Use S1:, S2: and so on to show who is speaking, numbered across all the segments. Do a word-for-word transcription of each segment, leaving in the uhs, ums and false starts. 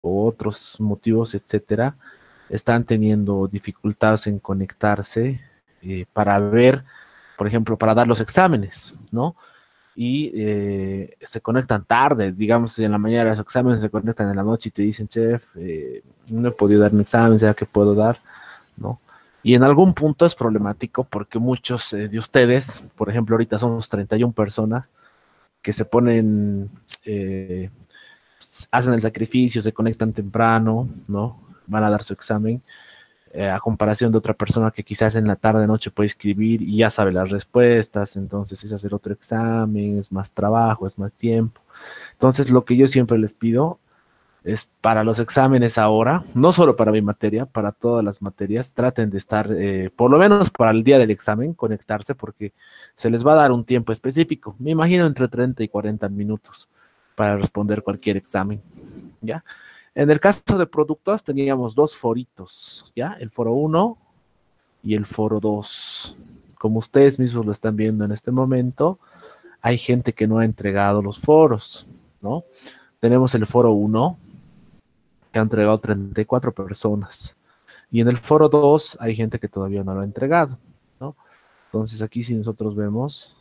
S1: o otros motivos, etcétera, están teniendo dificultades en conectarse eh, para ver, por ejemplo, para dar los exámenes, ¿no? Y eh, se conectan tarde, digamos, en la mañana los exámenes se conectan en la noche y te dicen, chef, eh, no he podido dar mi examen, ¿será que puedo dar? ¿No? Y en algún punto es problemático porque muchos eh, de ustedes, por ejemplo, ahorita somos treinta y una personas que se ponen, eh, hacen el sacrificio, se conectan temprano, ¿no? Van a dar su examen, eh, a comparación de otra persona que quizás en la tarde, noche puede escribir y ya sabe las respuestas, entonces es hacer otro examen, es más trabajo, es más tiempo. Entonces, lo que yo siempre les pido es para los exámenes ahora, no solo para mi materia, para todas las materias, traten de estar, eh, por lo menos para el día del examen, conectarse, porque se les va a dar un tiempo específico, me imagino entre treinta y cuarenta minutos para responder cualquier examen, ¿ya? En el caso de productos teníamos dos foritos, ¿ya? El foro uno y el foro dos. Como ustedes mismos lo están viendo en este momento, hay gente que no ha entregado los foros, ¿no? Tenemos el foro uno que ha entregado treinta y cuatro personas. Y en el foro dos hay gente que todavía no lo ha entregado, ¿no? Entonces aquí si nosotros vemos,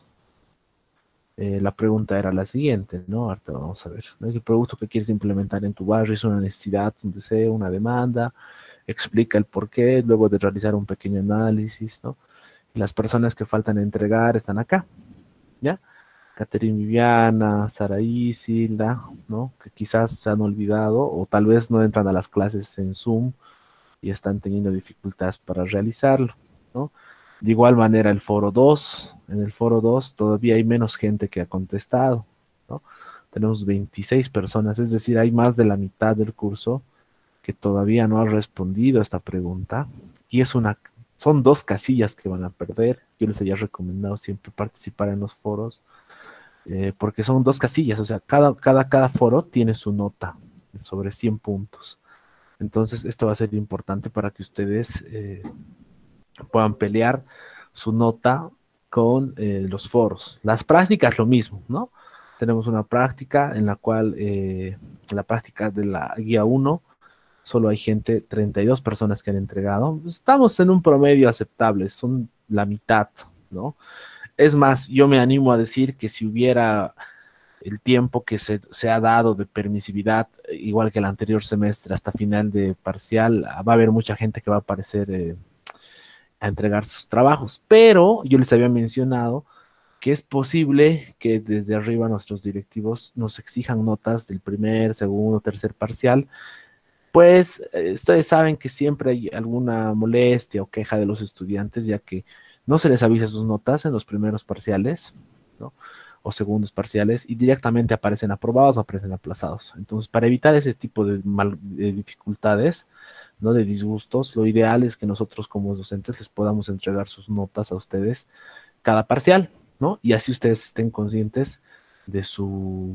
S1: eh, la pregunta era la siguiente, ¿no? Ahorita vamos a ver, ¿no? ¿Qué producto que quieres implementar en tu barrio? ¿Es una necesidad, un deseo, una demanda? Explica el por qué, luego de realizar un pequeño análisis, ¿no? Y las personas que faltan entregar están acá, ¿ya? Catherine Viviana, Saraí, Silda, ¿no? Que quizás se han olvidado o tal vez no entran a las clases en Zoom y están teniendo dificultades para realizarlo, ¿no? De igual manera el foro dos, en el foro dos todavía hay menos gente que ha contestado, ¿no? Tenemos veintiséis personas, es decir, hay más de la mitad del curso que todavía no ha respondido a esta pregunta y es una, son dos casillas que van a perder. Yo les había recomendado siempre participar en los foros eh, porque son dos casillas, o sea, cada, cada, cada foro tiene su nota sobre cien puntos. Entonces, esto va a ser importante para que ustedes eh, puedan pelear su nota con eh, los foros. Las prácticas, lo mismo, ¿no? Tenemos una práctica en la cual, eh, la práctica de la guía uno, solo hay gente, treinta y dos personas que han entregado. Estamos en un promedio aceptable, son la mitad, ¿no? Es más, yo me animo a decir que si hubiera el tiempo que se, se ha dado de permisividad, igual que el anterior semestre, hasta final de parcial, va a haber mucha gente que va a aparecer eh, a entregar sus trabajos. Pero yo les había mencionado que es posible que desde arriba nuestros directivos nos exijan notas del primer, segundo, tercer parcial. Pues eh, ustedes saben que siempre hay alguna molestia o queja de los estudiantes, ya que no se les avisa sus notas en los primeros parciales, ¿no? O segundos parciales, y directamente aparecen aprobados o aparecen aplazados. Entonces, para evitar ese tipo de, mal, de dificultades, ¿no? De disgustos, lo ideal es que nosotros como docentes les podamos entregar sus notas a ustedes cada parcial, ¿no? Y así ustedes estén conscientes de, su,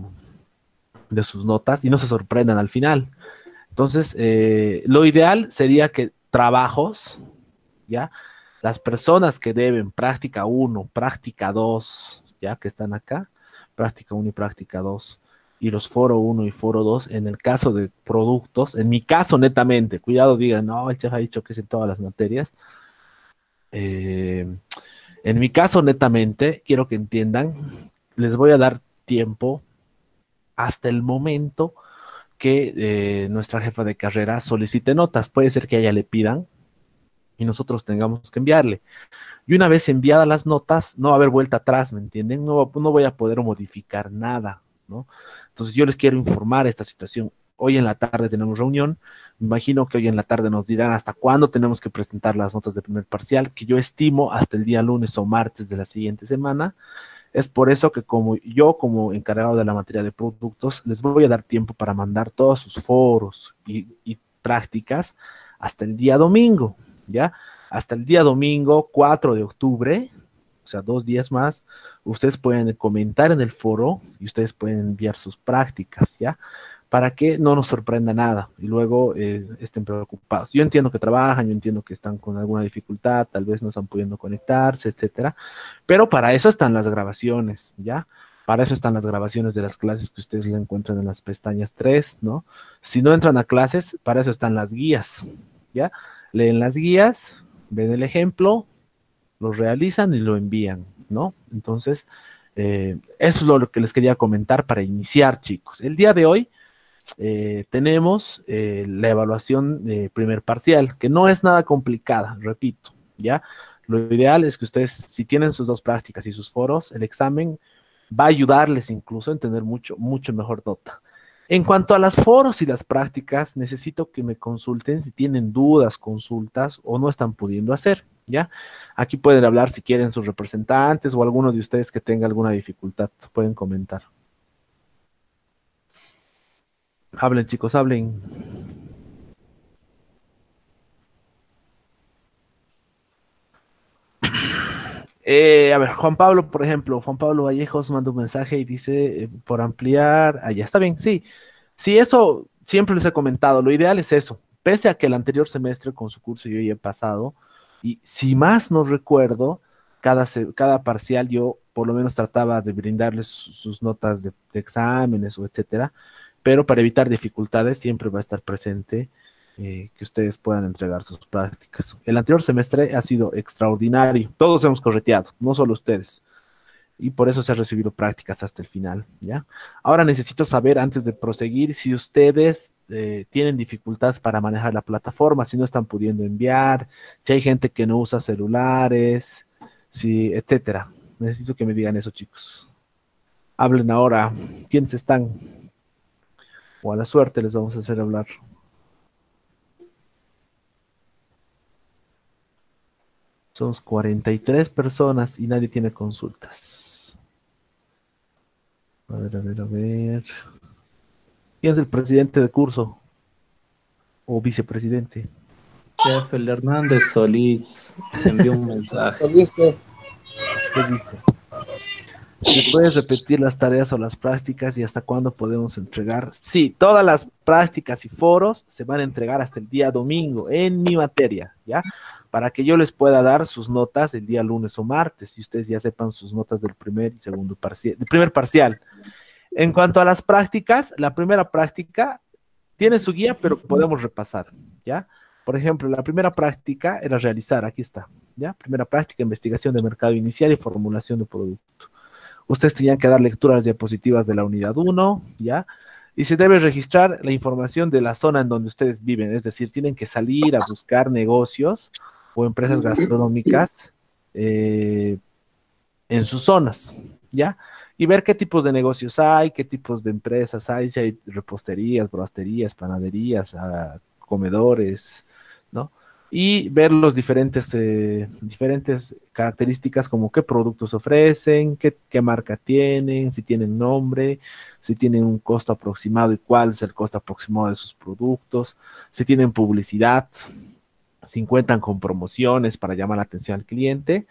S1: de sus notas y no se sorprendan al final. Entonces, eh, lo ideal sería que trabajos, ¿ya? Las personas que deben práctica uno, práctica dos, ¿ya? Que están acá, práctica uno y práctica dos, y los foro uno y foro dos, en el caso de productos, en mi caso netamente, cuidado, digan, no, el chef ha dicho que es en todas las materias. Eh, en mi caso netamente, quiero que entiendan, les voy a dar tiempo hasta el momento que eh, nuestra jefa de carrera solicite notas. Puede ser que a ella le pidan y nosotros tengamos que enviarle. Y una vez enviadas las notas, no va a haber vuelta atrás, ¿me entienden? No, no voy a poder modificar nada, ¿no? Entonces yo les quiero informar esta situación. Hoy en la tarde tenemos reunión. Me imagino que hoy en la tarde nos dirán hasta cuándo tenemos que presentar las notas de primer parcial, que yo estimo hasta el día lunes o martes de la siguiente semana. Es por eso que como yo, como encargado de la materia de productos, les voy a dar tiempo para mandar todos sus foros y, y prácticas hasta el día domingo, ¿ya? Hasta el día domingo cuatro de octubre, o sea, dos días más, ustedes pueden comentar en el foro y ustedes pueden enviar sus prácticas, ¿ya? Para que no nos sorprenda nada y luego eh, estén preocupados. Yo entiendo que trabajan, yo entiendo que están con alguna dificultad, tal vez no están pudiendo conectarse, etcétera, pero para eso están las grabaciones, ¿ya? Para eso están las grabaciones de las clases que ustedes le encuentran en las pestañas tres, ¿no? Si no entran a clases, para eso están las guías, ¿ya? Leen las guías, ven el ejemplo, lo realizan y lo envían, ¿no? Entonces, eh, eso es lo que les quería comentar para iniciar, chicos. El día de hoy eh, tenemos eh, la evaluación de primer parcial, que no es nada complicada, repito, ¿ya? Lo ideal es que ustedes, si tienen sus dos prácticas y sus foros, el examen va a ayudarles incluso a tener mucho, mucho mejor nota. En cuanto a las foros y las prácticas, necesito que me consulten si tienen dudas, consultas o no están pudiendo hacer, ¿ya? Aquí pueden hablar si quieren sus representantes o alguno de ustedes que tenga alguna dificultad, pueden comentar. Hablen, chicos, hablen. Eh, a ver, Juan Pablo, por ejemplo, Juan Pablo Vallejos manda un mensaje y dice, eh, por ampliar, ah, ya está bien, sí, sí, eso siempre les he comentado, lo ideal es eso, pese a que el anterior semestre con su curso yo ya he pasado, y si más no recuerdo, cada, se- cada parcial yo por lo menos trataba de brindarles su- sus notas de, de exámenes o etcétera, pero para evitar dificultades siempre va a estar presente eh, que ustedes puedan entregar sus prácticas. El anterior semestre ha sido extraordinario. Todos hemos correteado, no solo ustedes. Y por eso se han recibido prácticas hasta el final, ¿ya? Ahora necesito saber, antes de proseguir, si ustedes eh, tienen dificultades para manejar la plataforma, si no están pudiendo enviar, si hay gente que no usa celulares, si, etcétera. Necesito que me digan eso, chicos. Hablen ahora. ¿Quiénes están? O a la suerte les vamos a hacer hablar. Somos cuarenta y tres personas y nadie tiene consultas. A ver, a ver, a ver. ¿Quién es el presidente de curso o vicepresidente?
S2: Chef, el Hernández Solís envió un mensaje.
S3: Listo.
S1: ¿Qué dice? ¿Me puedes repetir las tareas o las prácticas y hasta cuándo podemos entregar? Sí, todas las prácticas y foros se van a entregar hasta el día domingo en mi materia, ¿ya? Para que yo les pueda dar sus notas el día lunes o martes y ustedes ya sepan sus notas del primer y segundo parcial, del primer parcial. En cuanto a las prácticas, la primera práctica tiene su guía, pero podemos repasar, ¿ya? Por ejemplo, la primera práctica era realizar, aquí está, ¿ya? Primera práctica, investigación de mercado inicial y formulación de producto. Ustedes tenían que dar lectura a las diapositivas de la unidad uno, ¿ya? Y se debe registrar la información de la zona en donde ustedes viven, es decir, tienen que salir a buscar negocios o empresas gastronómicas eh, en sus zonas, ¿ya? Y ver qué tipos de negocios hay, qué tipos de empresas hay, si hay reposterías, brosterías, panaderías, ah, comedores, ¿no? Y ver los diferentes, eh, diferentes características como qué productos ofrecen, qué, qué marca tienen, si tienen nombre, si tienen un costo aproximado y cuál es el costo aproximado de sus productos, si tienen publicidad, si cuentan con promociones para llamar la atención al cliente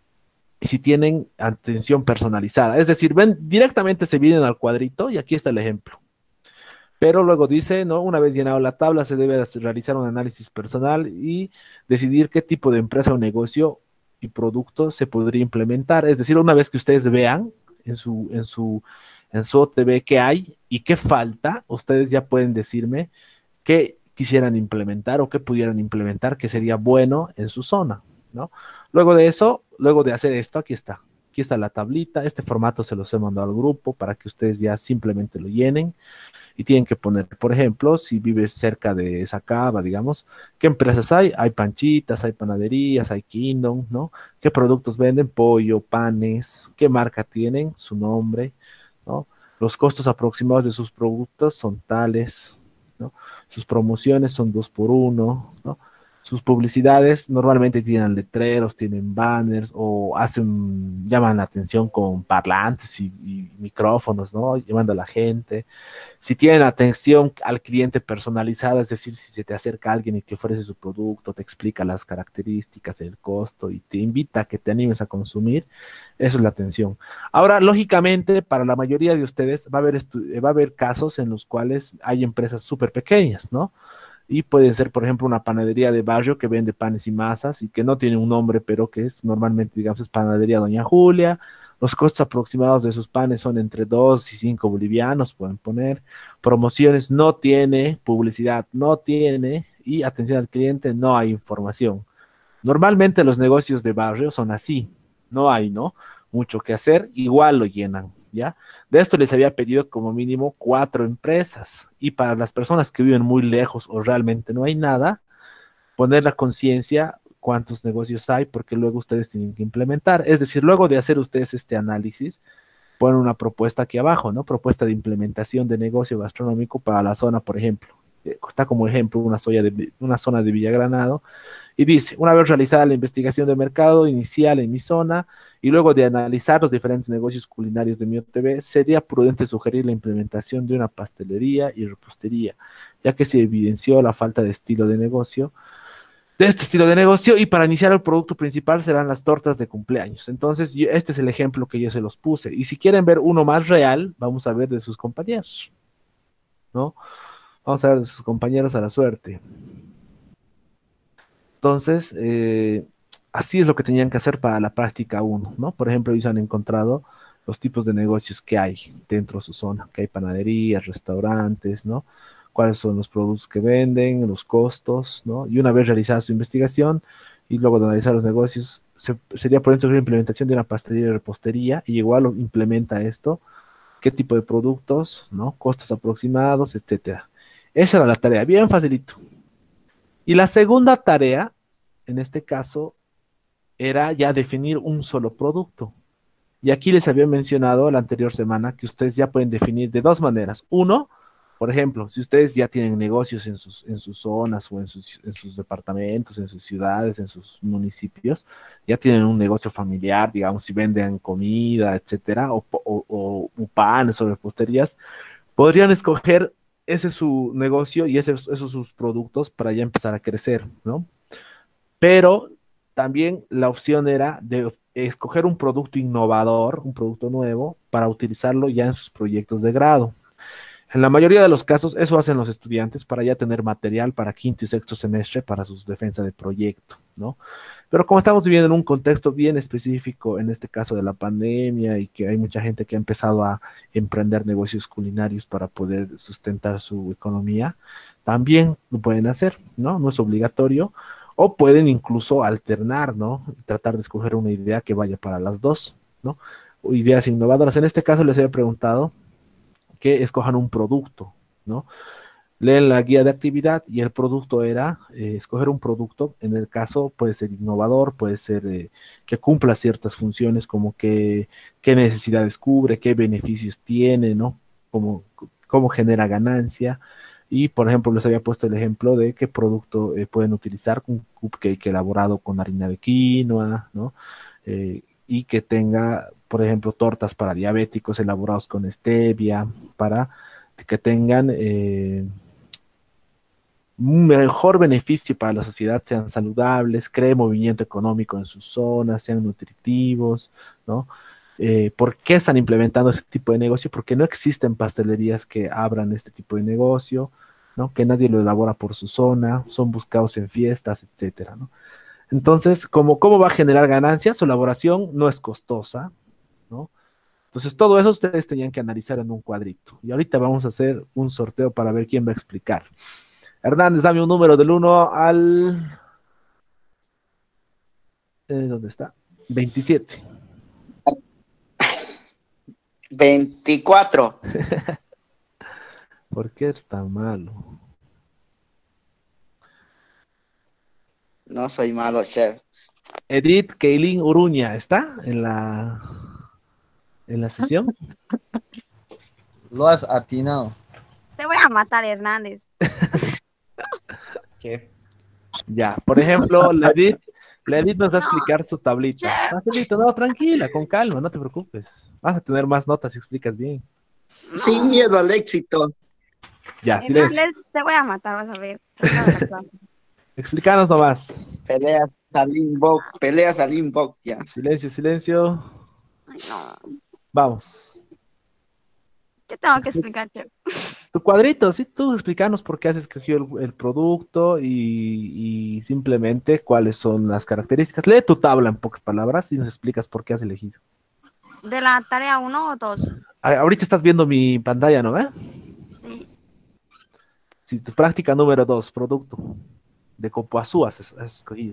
S1: y si tienen atención personalizada. Es decir, ven directamente se vienen al cuadrito y aquí está el ejemplo. Pero luego dice, ¿no? Una vez llenado la tabla, se debe hacer- realizar un análisis personal y decidir qué tipo de empresa o negocio y producto se podría implementar. Es decir, una vez que ustedes vean en su, en su, en su O T B qué hay y qué falta, ustedes ya pueden decirme qué quisieran implementar o qué pudieran implementar que sería bueno en su zona, ¿no? Luego de eso, luego de hacer esto, aquí está. Aquí está la tablita. Este formato se los he mandado al grupo para que ustedes ya simplemente lo llenen y tienen que poner, por ejemplo, si vives cerca de esa cava, digamos, ¿qué empresas hay? Hay panchitas, hay panaderías, hay Kingdom, ¿no? ¿Qué productos venden? Pollo, panes, ¿qué marca tienen? Su nombre, ¿no? Los costos aproximados de sus productos son tales, ¿no? Sus promociones son dos por uno, ¿no? Sus publicidades normalmente tienen letreros, tienen banners o hacen, llaman la atención con parlantes y, y micrófonos, ¿no? Llamando a la gente. Si tienen atención al cliente personalizada, es decir, si se te acerca alguien y te ofrece su producto, te explica las características, el costo y te invita a que te animes a consumir, eso es la atención. Ahora, lógicamente, para la mayoría de ustedes va a haber, va a haber casos en los cuales hay empresas súper pequeñas, ¿no? Y pueden ser, por ejemplo, una panadería de barrio que vende panes y masas y que no tiene un nombre, pero que es normalmente, digamos, es panadería Doña Julia, Los costos aproximados de sus panes son entre dos y cinco bolivianos, pueden poner. Promociones no tiene, publicidad no tiene y atención al cliente no hay información. Normalmente los negocios de barrio son así, no hay, ¿no? Mucho que hacer, igual lo llenan, ¿ya? De esto les había pedido como mínimo cuatro empresas y para las personas que viven muy lejos o realmente no hay nada, poner la conciencia cuántos negocios hay, porque luego ustedes tienen que implementar. Es decir, luego de hacer ustedes este análisis, ponen una propuesta aquí abajo, ¿no? Propuesta de implementación de negocio gastronómico para la zona, por ejemplo. Eh, Está como ejemplo una, zona de, una zona de Villa Granado y dice, una vez realizada la investigación de mercado inicial en mi zona y luego de analizar los diferentes negocios culinarios de mi O T B, sería prudente sugerir la implementación de una pastelería y repostería, ya que se evidenció la falta de estilo de negocio de este estilo de negocio y para iniciar el producto principal serán las tortas de cumpleaños. Entonces, yo- este es el ejemplo que yo se los puse. Y si quieren ver uno más real, vamos a ver de sus compañeros, ¿no? Vamos a ver de sus compañeros a la suerte. Entonces, eh, así es lo que tenían que hacer para la práctica uno, ¿no? Por ejemplo, ellos han encontrado los tipos de negocios que hay dentro de su zona, que hay panaderías, restaurantes, ¿no? Cuáles son los productos que venden, los costos, ¿no? Y una vez realizada su investigación y luego de analizar los negocios, se- sería por ejemplo la implementación de una pastelería y repostería y igual lo implementa esto, qué tipo de productos, ¿no? Costos aproximados, etcétera. Esa era la tarea, bien facilito. Y la segunda tarea, en este caso, era ya definir un solo producto. Y aquí les había mencionado la anterior semana que ustedes ya pueden definir de dos maneras. Uno, por ejemplo, si ustedes ya tienen negocios en sus, en sus zonas o en sus, en sus departamentos, en sus ciudades, en sus municipios, ya tienen un negocio familiar, digamos, si venden comida, etcétera, o, o, o- o panes o reposterías, podrían escoger ese su negocio y ese, esos sus productos para ya empezar a crecer, ¿no? Pero también la opción era de escoger un producto innovador, un producto nuevo, para utilizarlo ya en sus proyectos de grado. En la mayoría de los casos, eso hacen los estudiantes para ya tener material para quinto y sexto semestre para sus defensas de proyecto, ¿no? Pero como estamos viviendo en un contexto bien específico, en este caso de la pandemia, y que hay mucha gente que ha empezado a emprender negocios culinarios para poder sustentar su economía, también lo pueden hacer, ¿no? No es obligatorio, o pueden incluso alternar, ¿no? Tratar de escoger una idea que vaya para las dos, ¿no? O ideas innovadoras. En este caso les había preguntado que escojan un producto, ¿no? Leen la guía de actividad y el producto era eh, escoger un producto, en el caso puede ser innovador, puede ser eh, que cumpla ciertas funciones como que, qué necesidades cubre, qué beneficios tiene, ¿no? Cómo, cómo genera ganancia. Y, por ejemplo, les había puesto el ejemplo de qué producto eh, pueden utilizar, un cupcake elaborado con harina de quinoa, ¿no? Eh, y que tenga, por ejemplo, tortas para diabéticos elaborados con stevia, para que tengan eh, un mejor beneficio para la sociedad, sean saludables, creen movimiento económico en sus zonas, sean nutritivos, ¿no? Eh, ¿por qué están implementando este tipo de negocio? Porque no existen pastelerías que abran este tipo de negocio, ¿no? Que nadie lo elabora por su zona, son buscados en fiestas, etcétera, ¿no? Entonces, ¿cómo, cómo va a generar ganancias? Su elaboración no es costosa, ¿no? Entonces, todo eso ustedes tenían que analizar en un cuadrito. Y ahorita vamos a hacer un sorteo para ver quién va a explicar. Hernández, dame un número del uno al... eh, ¿dónde está? veintisiete.
S3: Veinticuatro.
S1: ¿Por qué es tan malo?
S3: No soy malo, chef.
S1: Edith Keilin Uruña, ¿está en la, en la sesión?
S4: Lo has atinado.
S5: Te voy a matar, Hernández.
S4: Chef.
S1: Ya, por ejemplo, la Edith, la Edith nos va a explicar su tablita.
S5: Chef.
S1: Facilito, no, tranquila, con calma, no te preocupes. Vas a tener más notas si explicas bien.
S3: Sin miedo al éxito.
S1: Ya, silencio.
S5: Hernández, te voy a matar, vas a ver. Acaba la clase.
S1: Explícanos nomás.
S3: Peleas al inbox, peleas al inbox, ya.
S1: Silencio, silencio.
S5: Ay, no.
S1: Vamos.
S5: ¿Qué tengo que explicar, chef?
S1: Tu cuadrito, sí, tú explícanos por qué has escogido el, el producto y, y simplemente cuáles son las características. Lee tu tabla en pocas palabras y nos explicas por qué has elegido.
S5: de la tarea uno o dos.
S1: A- Ahorita estás viendo mi pantalla, ¿no ve?
S5: Sí.
S1: Si tu práctica número dos, producto de Copoazú has, has escogido.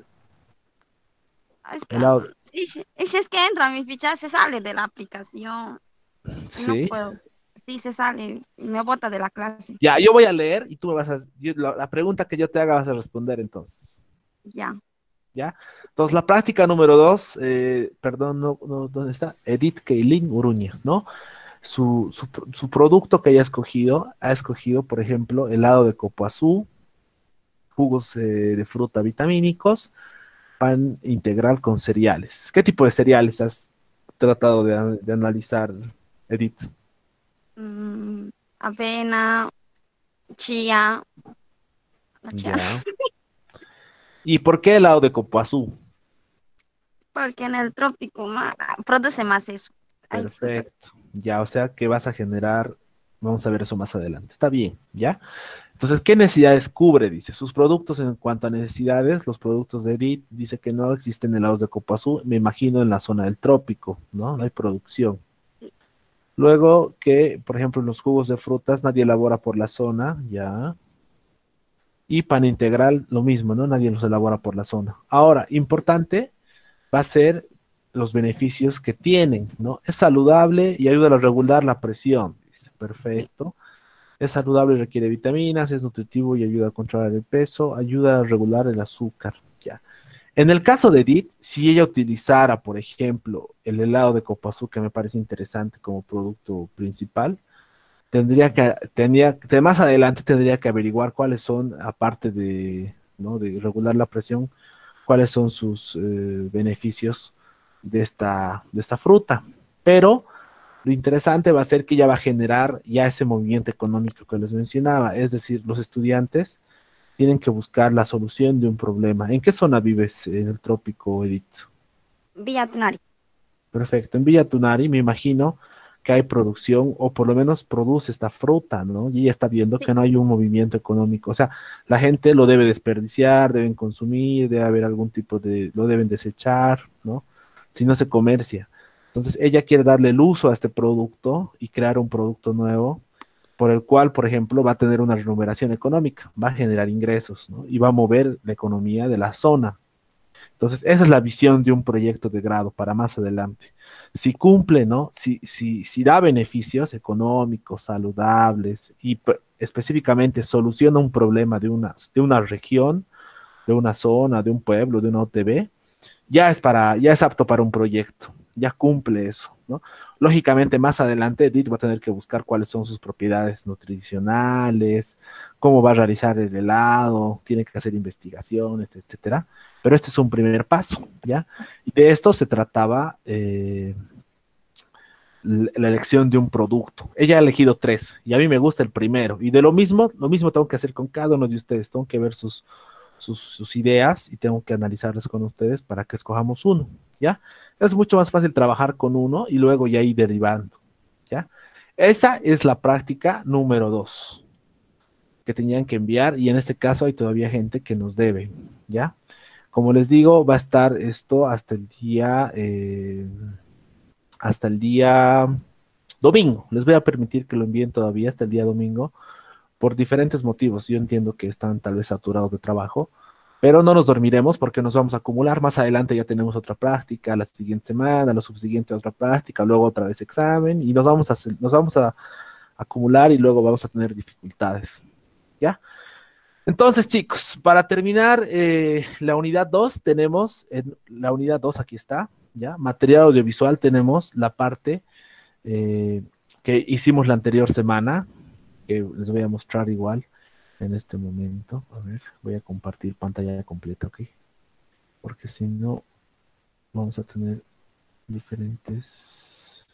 S5: Es que,
S1: El lado-
S5: y y si es que entra mi ficha, se sale de la aplicación. Y no
S1: sí.
S5: puedo. Sí, se sale. Y me bota de la clase.
S1: Ya, yo voy a leer y tú me vas a... yo- la, la pregunta que yo te haga vas a responder entonces.
S5: Ya.
S1: ¿Ya? Entonces, la práctica número dos, eh, perdón, no, no, ¿dónde está? Edith Keilin Uruña, ¿no? Su, su, pro- su producto que haya escogido, ha escogido, por ejemplo, helado de copoazú, jugos eh, de fruta vitamínicos, pan integral con cereales. ¿Qué tipo de cereales has tratado de, an- de analizar, Edith?
S5: Mm, avena, chía. La chía.
S1: Ya. ¿Y por qué helado de copoazú?
S5: Porque en el trópico ma- produce más eso. Ay, puta.
S1: Perfecto. Ya, o sea que vas a generar, vamos a ver eso más adelante. Está bien, ¿ya? Entonces, ¿qué necesidades cubre? Dice, sus productos en cuanto a necesidades, los productos de Edith, dice que no existen helados de copo azul, me imagino en la zona del trópico, ¿no? No hay producción. Luego que, por ejemplo, en los jugos de frutas nadie elabora por la zona, ya. Y pan integral, lo mismo, ¿no? Nadie los elabora por la zona. Ahora, importante va a ser los beneficios que tienen, ¿no? Es saludable y ayuda a regular la presión, dice, perfecto. Es saludable y requiere vitaminas, es nutritivo y ayuda a controlar el peso, ayuda a regular el azúcar. Ya. En el caso de Edith, si ella utilizara, por ejemplo, el helado de copazú, que me parece interesante como producto principal, tendría que, tendría, de más adelante tendría que averiguar cuáles son, aparte de, ¿no? de regular la presión, cuáles son sus eh, beneficios de esta, de esta fruta. Pero lo interesante va a ser que ya va a generar ya ese movimiento económico que les mencionaba, es decir, los estudiantes tienen que buscar la solución de un problema. ¿En qué zona vives en el trópico, Edith?
S5: Villa Tunari.
S1: Perfecto, en Villa Tunari me imagino que hay producción o por lo menos produce esta fruta, ¿no? Y ella está viendo
S5: Sí.
S1: que no hay un movimiento económico, o sea, la gente lo debe desperdiciar, deben consumir, debe haber algún tipo de, lo deben desechar, ¿no? Si no se comercia. Entonces, ella quiere darle el uso a este producto y crear un producto nuevo por el cual, por ejemplo, va a tener una remuneración económica, va a generar ingresos, ¿no? Y va a mover la economía de la zona. Entonces, esa es la visión de un proyecto de grado para más adelante. Si cumple, ¿no? Si, si, si da beneficios económicos, saludables y p- específicamente soluciona un problema de una, de una región, de una zona, de un pueblo, de una O T B, ya es para, ya es apto para un proyecto, ya cumple eso, ¿no? Lógicamente, más adelante, Edith va a tener que buscar cuáles son sus propiedades nutricionales, cómo va a realizar el helado, tiene que hacer investigaciones, etcétera. Pero este es un primer paso, ¿ya? Y de esto se trataba eh, l- la elección de un producto. Ella ha elegido tres y a mí me gusta el primero. Y de lo mismo, lo mismo tengo que hacer con cada uno de ustedes. Tengo que ver sus, sus, sus ideas y tengo que analizarlas con ustedes para que escojamos uno, ¿ya? Es mucho más fácil trabajar con uno y luego ya ir derivando, ¿ya? Esa es la práctica número dos que tenían que enviar y en este caso hay todavía gente que nos debe, ¿ya? Como les digo, va a estar esto hasta el día, eh, hasta el día domingo. Les voy a permitir que lo envíen todavía hasta el día domingo por diferentes motivos. Yo entiendo que están tal vez saturados de trabajo, pero no nos dormiremos porque nos vamos a acumular. Más adelante ya tenemos otra práctica, la siguiente semana, la subsiguiente otra práctica, luego otra vez examen y nos vamos a, hacer- nos vamos a acumular y luego vamos a tener dificultades, ¿ya? Entonces, chicos, para terminar eh, la unidad dos tenemos, en la unidad dos aquí está, ¿ya? Material audiovisual tenemos la parte eh, que hicimos la anterior semana, que les voy a mostrar igual en este momento. A ver, voy a compartir pantalla completa, ¿ok? Porque si no, vamos a tener diferentes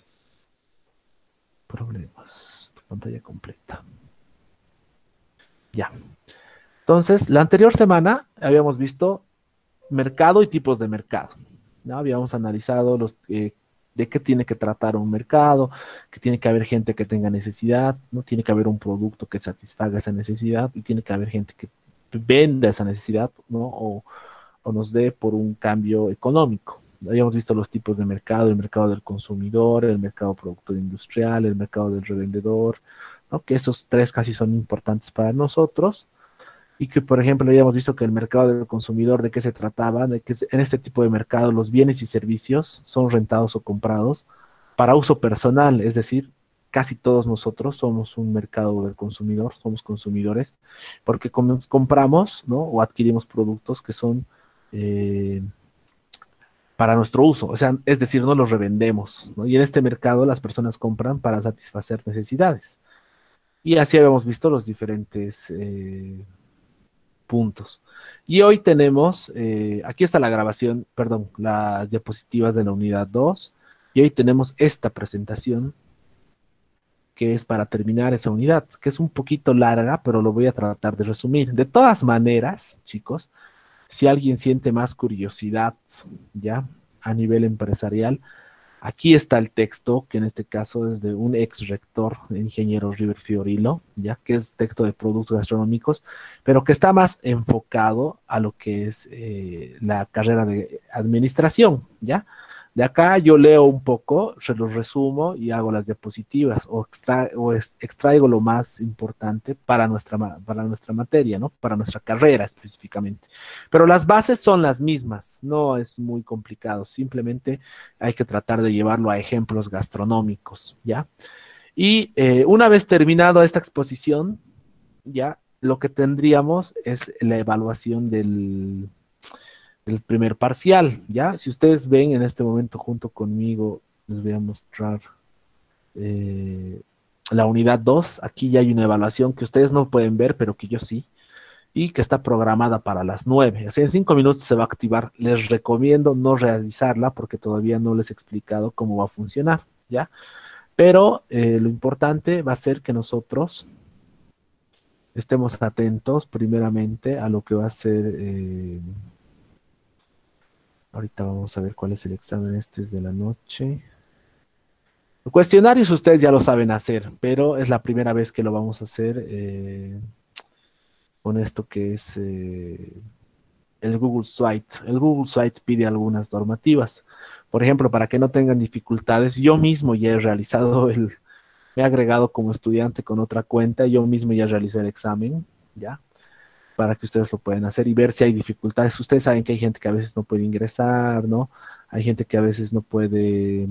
S1: problemas. Pantalla completa. Ya. Entonces, la anterior semana habíamos visto mercado y tipos de mercado, ¿no? Habíamos analizado los, eh, de qué tiene que tratar un mercado, que tiene que haber gente que tenga necesidad, ¿no? Tiene que haber un producto que satisfaga esa necesidad y tiene que haber gente que venda esa necesidad, ¿no? O, o nos dé por un cambio económico, Habíamos visto los tipos de mercado, el mercado del consumidor, el mercado productor industrial, el mercado del revendedor, ¿no? Que esos tres casi son importantes para nosotros. Y que, por ejemplo, habíamos visto que el mercado del consumidor, ¿de qué se trataba? De que en este tipo de mercado los bienes y servicios son rentados o comprados para uso personal, es decir, casi todos nosotros somos un mercado del consumidor, somos consumidores, porque com compramos, ¿no? O adquirimos productos que son eh, para nuestro uso, o sea, es decir, no los revendemos, ¿no? Y en este mercado las personas compran para satisfacer necesidades. Y así habíamos visto los diferentes eh, puntos. Y hoy tenemos, eh, aquí está la grabación, perdón, las diapositivas de la unidad dos, y hoy tenemos esta presentación, que es para terminar esa unidad, que es un poquito larga, pero lo voy a tratar de resumir. De todas maneras, chicos, si alguien siente más curiosidad, ya, a nivel empresarial, aquí está el texto, que en este caso es de un ex rector, ingeniero River Fiorilo, ya, que es texto de productos gastronómicos, pero que está más enfocado a lo que es eh, la carrera de administración, ya. De acá yo leo un poco, se los resumo y hago las diapositivas o, extra, o es, extraigo lo más importante para nuestra, para nuestra materia, ¿no? Para nuestra carrera específicamente. Pero las bases son las mismas, no es muy complicado, simplemente hay que tratar de llevarlo a ejemplos gastronómicos, ¿ya? Y eh, una vez terminado esta exposición, ya, lo que tendríamos es la evaluación del... el primer parcial, ¿ya? Si ustedes ven en este momento junto conmigo, les voy a mostrar eh, la unidad dos. Aquí ya hay una evaluación que ustedes no pueden ver, pero que yo sí, y que está programada para las nueve. O sea, en cinco minutos se va a activar. Les recomiendo no realizarla porque todavía no les he explicado cómo va a funcionar, ¿ya? Pero eh, lo importante va a ser que nosotros estemos atentos primeramente a lo que va a ser... Eh, ahorita vamos a ver cuál es el examen, este es de la noche. Los cuestionarios ustedes ya lo saben hacer, pero es la primera vez que lo vamos a hacer eh, con esto que es eh, el Google Suite. El Google Suite pide algunas normativas. Por ejemplo, para que no tengan dificultades, yo mismo ya he realizado el, me he agregado como estudiante con otra cuenta, yo mismo ya realicé el examen, ¿ya? Para que ustedes lo puedan hacer y ver si hay dificultades. Ustedes saben que hay gente que a veces no puede ingresar, ¿no? Hay gente que a veces no puede,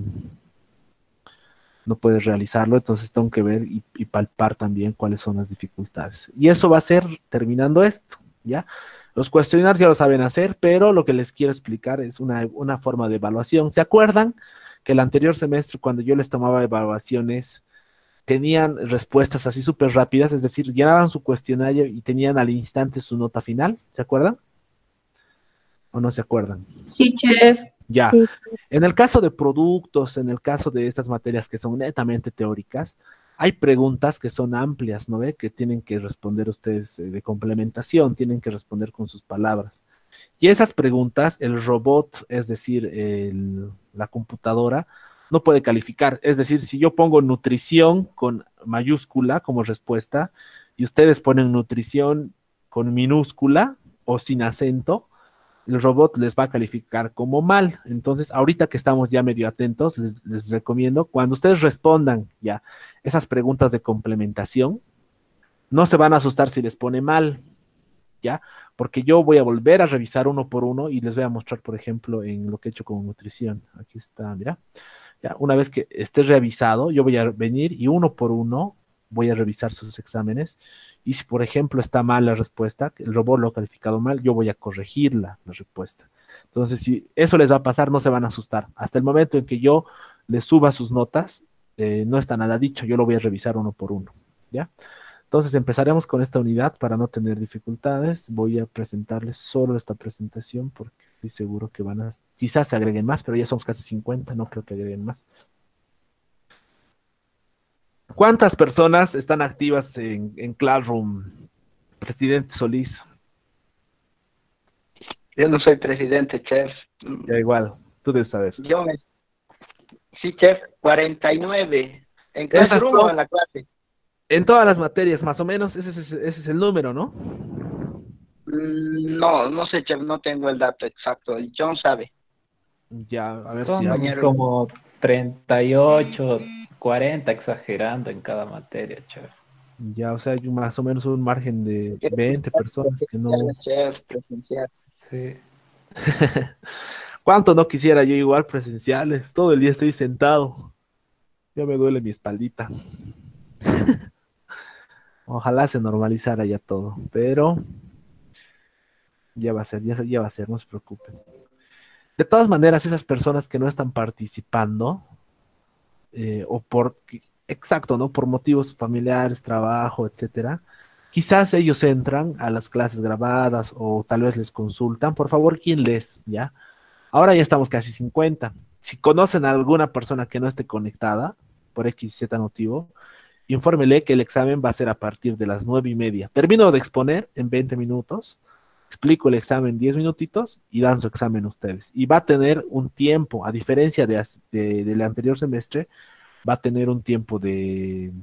S1: no puede realizarlo, entonces tengo que ver y, y palpar también cuáles son las dificultades. Y eso va a ser terminando esto, ¿ya? Los cuestionarios ya lo saben hacer, pero lo que les quiero explicar es una, una forma de evaluación. ¿Se acuerdan que el anterior semestre, cuando yo les tomaba evaluaciones, tenían respuestas así súper rápidas, es decir, llenaban su cuestionario y tenían al instante su nota final? ¿Se acuerdan? ¿O no se acuerdan?
S6: Sí, chef.
S1: Ya.
S7: Sí.
S1: En el caso de productos, en el caso de estas materias que son netamente teóricas, hay preguntas que son amplias, ¿no ve? Que tienen que responder ustedes eh, de complementación, tienen que responder con sus palabras. Y esas preguntas, el robot, es decir, el, la computadora, no puede calificar. Es decir, si yo pongo nutrición con mayúscula como respuesta y ustedes ponen nutrición con minúscula o sin acento, el robot les va a calificar como mal. Entonces, ahorita que estamos ya medio atentos, les, les recomiendo, cuando ustedes respondan ya esas preguntas de complementación, no se van a asustar si les pone mal, ¿ya? Porque yo voy a volver a revisar uno por uno y les voy a mostrar, por ejemplo, en lo que he hecho con nutrición. Aquí está, mira. Ya, una vez que esté revisado, yo voy a venir y uno por uno voy a revisar sus exámenes. Y si, por ejemplo, está mal la respuesta, el robot lo ha calificado mal, yo voy a corregirla, la respuesta. Entonces, si eso les va a pasar, no se van a asustar. Hasta el momento en que yo les suba sus notas, eh, no está nada dicho, yo lo voy a revisar uno por uno, ¿ya? Entonces empezaremos con esta unidad para no tener dificultades. Voy a presentarles solo esta presentación porque estoy seguro que van a... Quizás se agreguen más, pero ya somos casi cincuenta, no creo que agreguen más. ¿Cuántas personas están activas en, en Classroom, presidente Solís?
S8: Yo no soy presidente, chef.
S1: Ya igual, tú debes saber.
S8: Yo me... Sí, chef, cuarenta y nueve. ¿En
S1: Esas
S8: Classroom
S1: son-
S8: o en la clase?
S1: En todas las materias, más o menos, ese es, ese es el número, ¿no?
S8: Mm, No, no sé, chef, no tengo el dato exacto. El John sabe.
S1: Ya, a ver si
S2: Son
S1: hago.
S8: Compañero.
S2: como treinta y ocho, cuarenta exagerando en cada materia, chef.
S1: Ya, o sea, hay más o menos un margen de
S8: Quiero
S1: veinte personas que no.
S8: presencial, chef, presencial.
S2: Sí.
S1: ¿Cuánto no quisiera yo igual presenciales? Todo el día estoy sentado. Ya me duele mi espaldita. Ojalá se normalizara ya todo, pero ya va a ser, ya, ya va a ser, no se preocupen. De todas maneras, esas personas que no están participando, eh, o por, exacto, ¿no? Por motivos familiares, trabajo, etcétera, quizás ellos entran a las clases grabadas o tal vez les consultan. Por favor, ¿quién les? ¿Ya? Ahora ya estamos casi cincuenta. Si conocen a alguna persona que no esté conectada, por X, Z motivo, infórmele que el examen va a ser a partir de las nueve y media. Termino de exponer en veinte minutos, explico el examen diez minutitos y dan su examen ustedes. Y va a tener un tiempo, a diferencia de, de- del anterior semestre, va a tener un tiempo de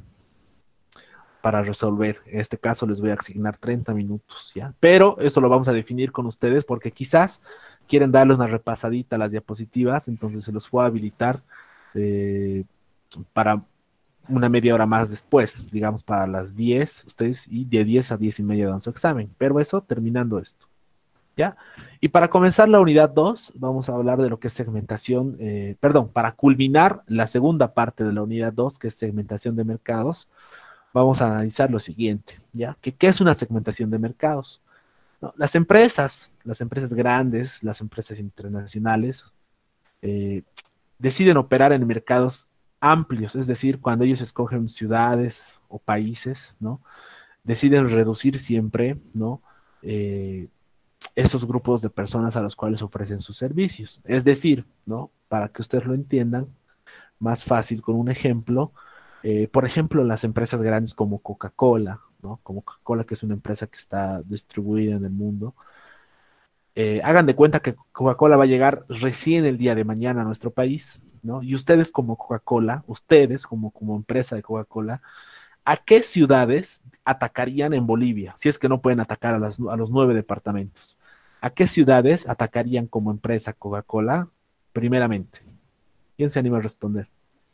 S1: para resolver. En este caso les voy a asignar treinta minutos, ¿ya? Pero eso lo vamos a definir con ustedes porque quizás quieren darle una repasadita a las diapositivas, entonces se los voy a habilitar eh, para una media hora más después, digamos para las diez, ustedes y de diez a diez y media dan su examen, pero eso terminando esto, ¿ya? Y para comenzar la unidad dos, vamos a hablar de lo que es segmentación, eh, perdón, para culminar la segunda parte de la unidad dos, que es segmentación de mercados, vamos a analizar lo siguiente, ¿ya? ¿Qué, qué es una segmentación de mercados? No, las empresas, las empresas grandes, las empresas internacionales, eh, deciden operar en mercados amplios, es decir, cuando ellos escogen ciudades o países, ¿no? Deciden reducir siempre, ¿no? Eh, esos grupos de personas a los cuales ofrecen sus servicios. Es decir, ¿no? Para que ustedes lo entiendan más fácil con un ejemplo, eh, por ejemplo, las empresas grandes como Coca-Cola, ¿no? Como Coca-Cola, que es una empresa que está distribuida en el mundo, eh, hagan de cuenta que Coca-Cola va a llegar recién el día de mañana a nuestro país, ¿no? Y ustedes como Coca-Cola, ustedes como, como empresa de Coca-Cola, ¿a qué ciudades atacarían en Bolivia? Si es que no pueden atacar a, las, a los nueve departamentos. ¿A qué ciudades atacarían como empresa Coca-Cola primeramente? ¿Quién se anima a responder?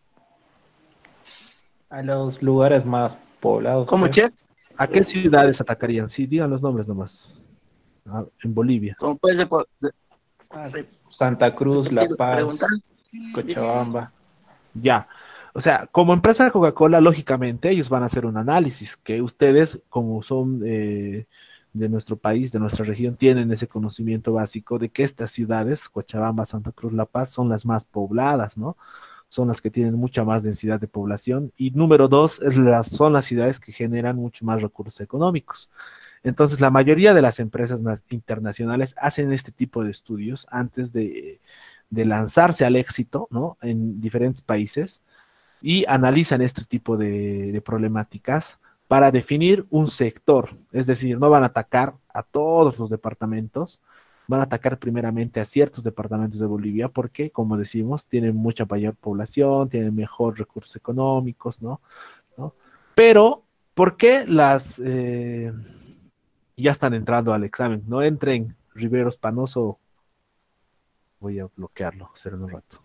S2: A los lugares más poblados,
S8: ¿Cómo,
S2: chef.
S8: chef?
S1: ¿A qué ciudades atacarían? Sí, digan los nombres nomás. Ah, en Bolivia.
S8: ¿Cómo puedes repo-
S2: Ah, Santa Cruz, La
S8: repetir la pregunta?
S2: Paz, Cochabamba.
S1: Ya. O sea, como empresa de Coca-Cola, lógicamente ellos van a hacer un análisis que ustedes, como son eh, de nuestro país, de nuestra región, tienen ese conocimiento básico de que estas ciudades, Cochabamba, Santa Cruz, La Paz, son las más pobladas, ¿no? Son las que tienen mucha más densidad de población. Y número dos, es las, son las ciudades que generan mucho más recursos económicos. Entonces, la mayoría de las empresas nas- internacionales hacen este tipo de estudios antes de, de lanzarse al éxito, ¿no? En diferentes países y analizan este tipo de, de problemáticas para definir un sector. Es decir, no van a atacar a todos los departamentos, van a atacar primeramente a ciertos departamentos de Bolivia porque, como decimos, tienen mucha mayor población, tienen mejor recursos económicos, ¿no? ¿No? Pero, ¿por qué las... eh, ya están entrando al examen? No entren, Riveros Panoso. Voy a bloquearlo, esperen un rato.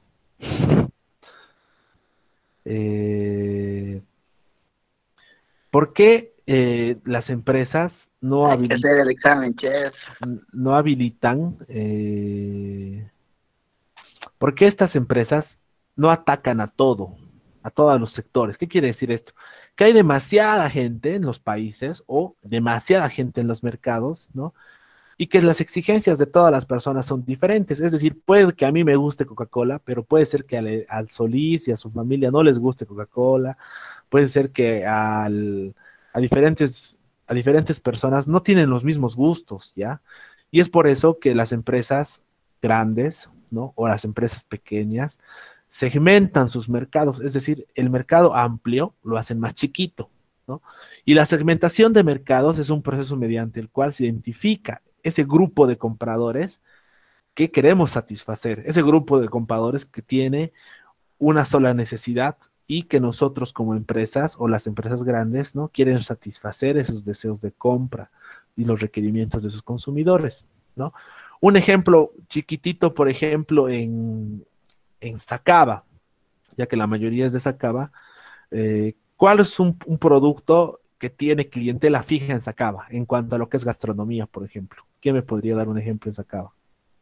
S1: Eh, ¿Por qué eh, las empresas no,
S8: Hay que
S1: habili-
S8: hacer el examen, chef.
S1: no habilitan? Eh, ¿por qué estas empresas no atacan a todo, a todos los sectores? ¿Qué quiere decir esto? Que hay demasiada gente en los países o demasiada gente en los mercados, ¿no? Y que las exigencias de todas las personas son diferentes. Es decir, puede que a mí me guste Coca-Cola, pero puede ser que al, al Solís y a su familia no les guste Coca-Cola, puede ser que al, a diferentes, a diferentes personas no tienen los mismos gustos, ¿ya? Y es por eso que las empresas grandes, ¿no? O las empresas pequeñas segmentan sus mercados, es decir, el mercado amplio lo hacen más chiquito, ¿no? Y la segmentación de mercados es un proceso mediante el cual se identifica ese grupo de compradores que queremos satisfacer, ese grupo de compradores que tiene una sola necesidad y que nosotros como empresas o las empresas grandes, ¿no? Quieren satisfacer esos deseos de compra y los requerimientos de sus consumidores, ¿no? Un ejemplo chiquitito, por ejemplo, en, en Sacaba, ya que la mayoría es de Sacaba, eh, ¿cuál es un, un producto que tiene clientela fija en Sacaba en cuanto a lo que es gastronomía, por ejemplo? ¿Quién me podría dar un ejemplo en Sacaba?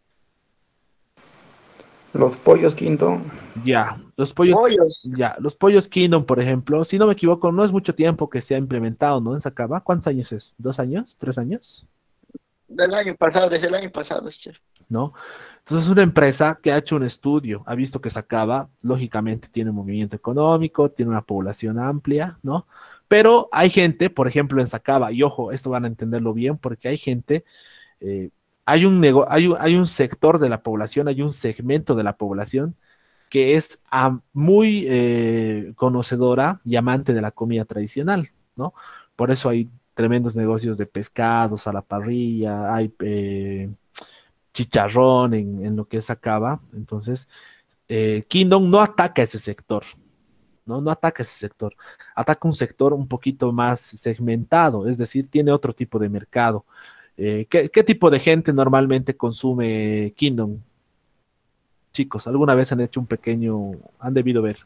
S6: Los pollos quinto.
S1: Ya, los pollos,
S8: Pollos.
S1: ya, los pollos Kingdom, por ejemplo, si no me equivoco, no es mucho tiempo que se ha implementado, ¿no? En Sacaba. ¿Cuántos años es? ¿Dos años? ¿Tres años?
S8: Del año pasado, desde el año pasado, chef.
S1: ¿No? Entonces es una empresa que ha hecho un estudio, ha visto que Sacaba, lógicamente, tiene un movimiento económico, tiene una población amplia, ¿no? Pero hay gente, por ejemplo, en Sacaba, y ojo, esto van a entenderlo bien, porque hay gente, eh, hay un nego- hay un, hay un sector de la población, hay un segmento de la población que es ah, muy eh, conocedora y amante de la comida tradicional, ¿no? Por eso hay tremendos negocios de pescados a la parrilla, hay eh, chicharrón en, en lo que es Acaba. Entonces, eh, Kingdom no ataca ese sector, ¿no? No ataca ese sector, ataca un sector un poquito más segmentado, es decir, tiene otro tipo de mercado. Eh, ¿qué, qué tipo de gente normalmente consume Kingdom? Chicos, ¿alguna vez han hecho un pequeño, han debido ver?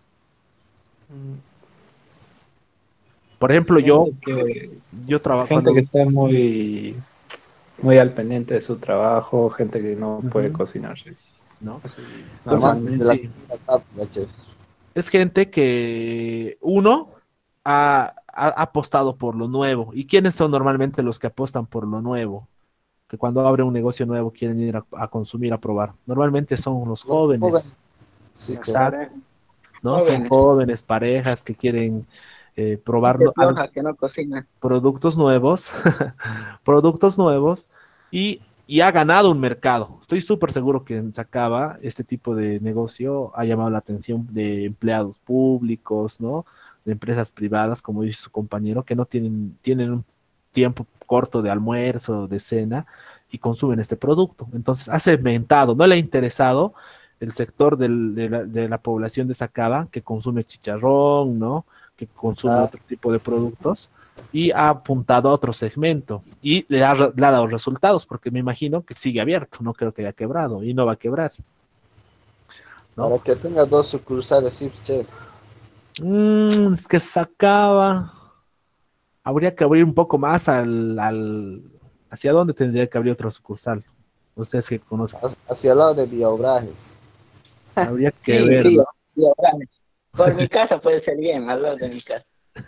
S1: Por ejemplo, yo,
S2: Gente que,
S1: yo trabajo
S2: gente
S1: cuando...
S2: que está muy, muy al pendiente de su trabajo, gente que no puede
S1: Ujú,
S2: cocinarse.
S1: ¿no?
S2: Así,
S1: Entonces,
S4: Amantes
S2: normalmente.
S4: de la
S1: sí,
S4: comida rápida, chef.
S1: es gente que uno ha, ha apostado por lo nuevo. ¿Y quiénes son normalmente los que apostan por lo nuevo? Que cuando abre un negocio nuevo quieren ir a, a consumir, a probar. Normalmente son los
S4: Los jóvenes.
S1: jóvenes,
S4: Sí, chef.
S1: exacto, ¿no? Son
S8: Jóvenes.
S1: jóvenes, parejas que quieren eh, probar
S8: Gente
S1: no- al-
S8: floja que no cocina.
S1: productos nuevos, productos nuevos y, y ha ganado un mercado. Estoy súper seguro que en Sacaba este tipo de negocio ha llamado la atención de empleados públicos, ¿no? De empresas privadas, como dice su compañero, que no tienen, tienen un tiempo corto de almuerzo, de cena y consumen este producto. Entonces ha segmentado, no le ha interesado el sector del- de la, de la población de Sacaba que consume chicharrón, ¿no? Que consume
S4: Ah,
S1: otro tipo de
S4: sí, sí.
S1: productos y ha apuntado a otro segmento y le ha, re- le ha dado resultados porque me imagino que sigue abierto, no creo que haya quebrado y no va a quebrar, ¿no?
S4: Para que tenga dos sucursales, sí, chef.
S1: Mm, es que Sacaba, habría que abrir un poco más al, al- ¿hacia dónde tendría que abrir otra sucursal? Ustedes que conozcan,
S4: Hacia hacia el lado de Villaubrajes.
S1: habría que
S8: Sí, sí,
S1: verlo.
S8: sí, Abraham. Por mi casa puede ser bien, al lado de mi casa.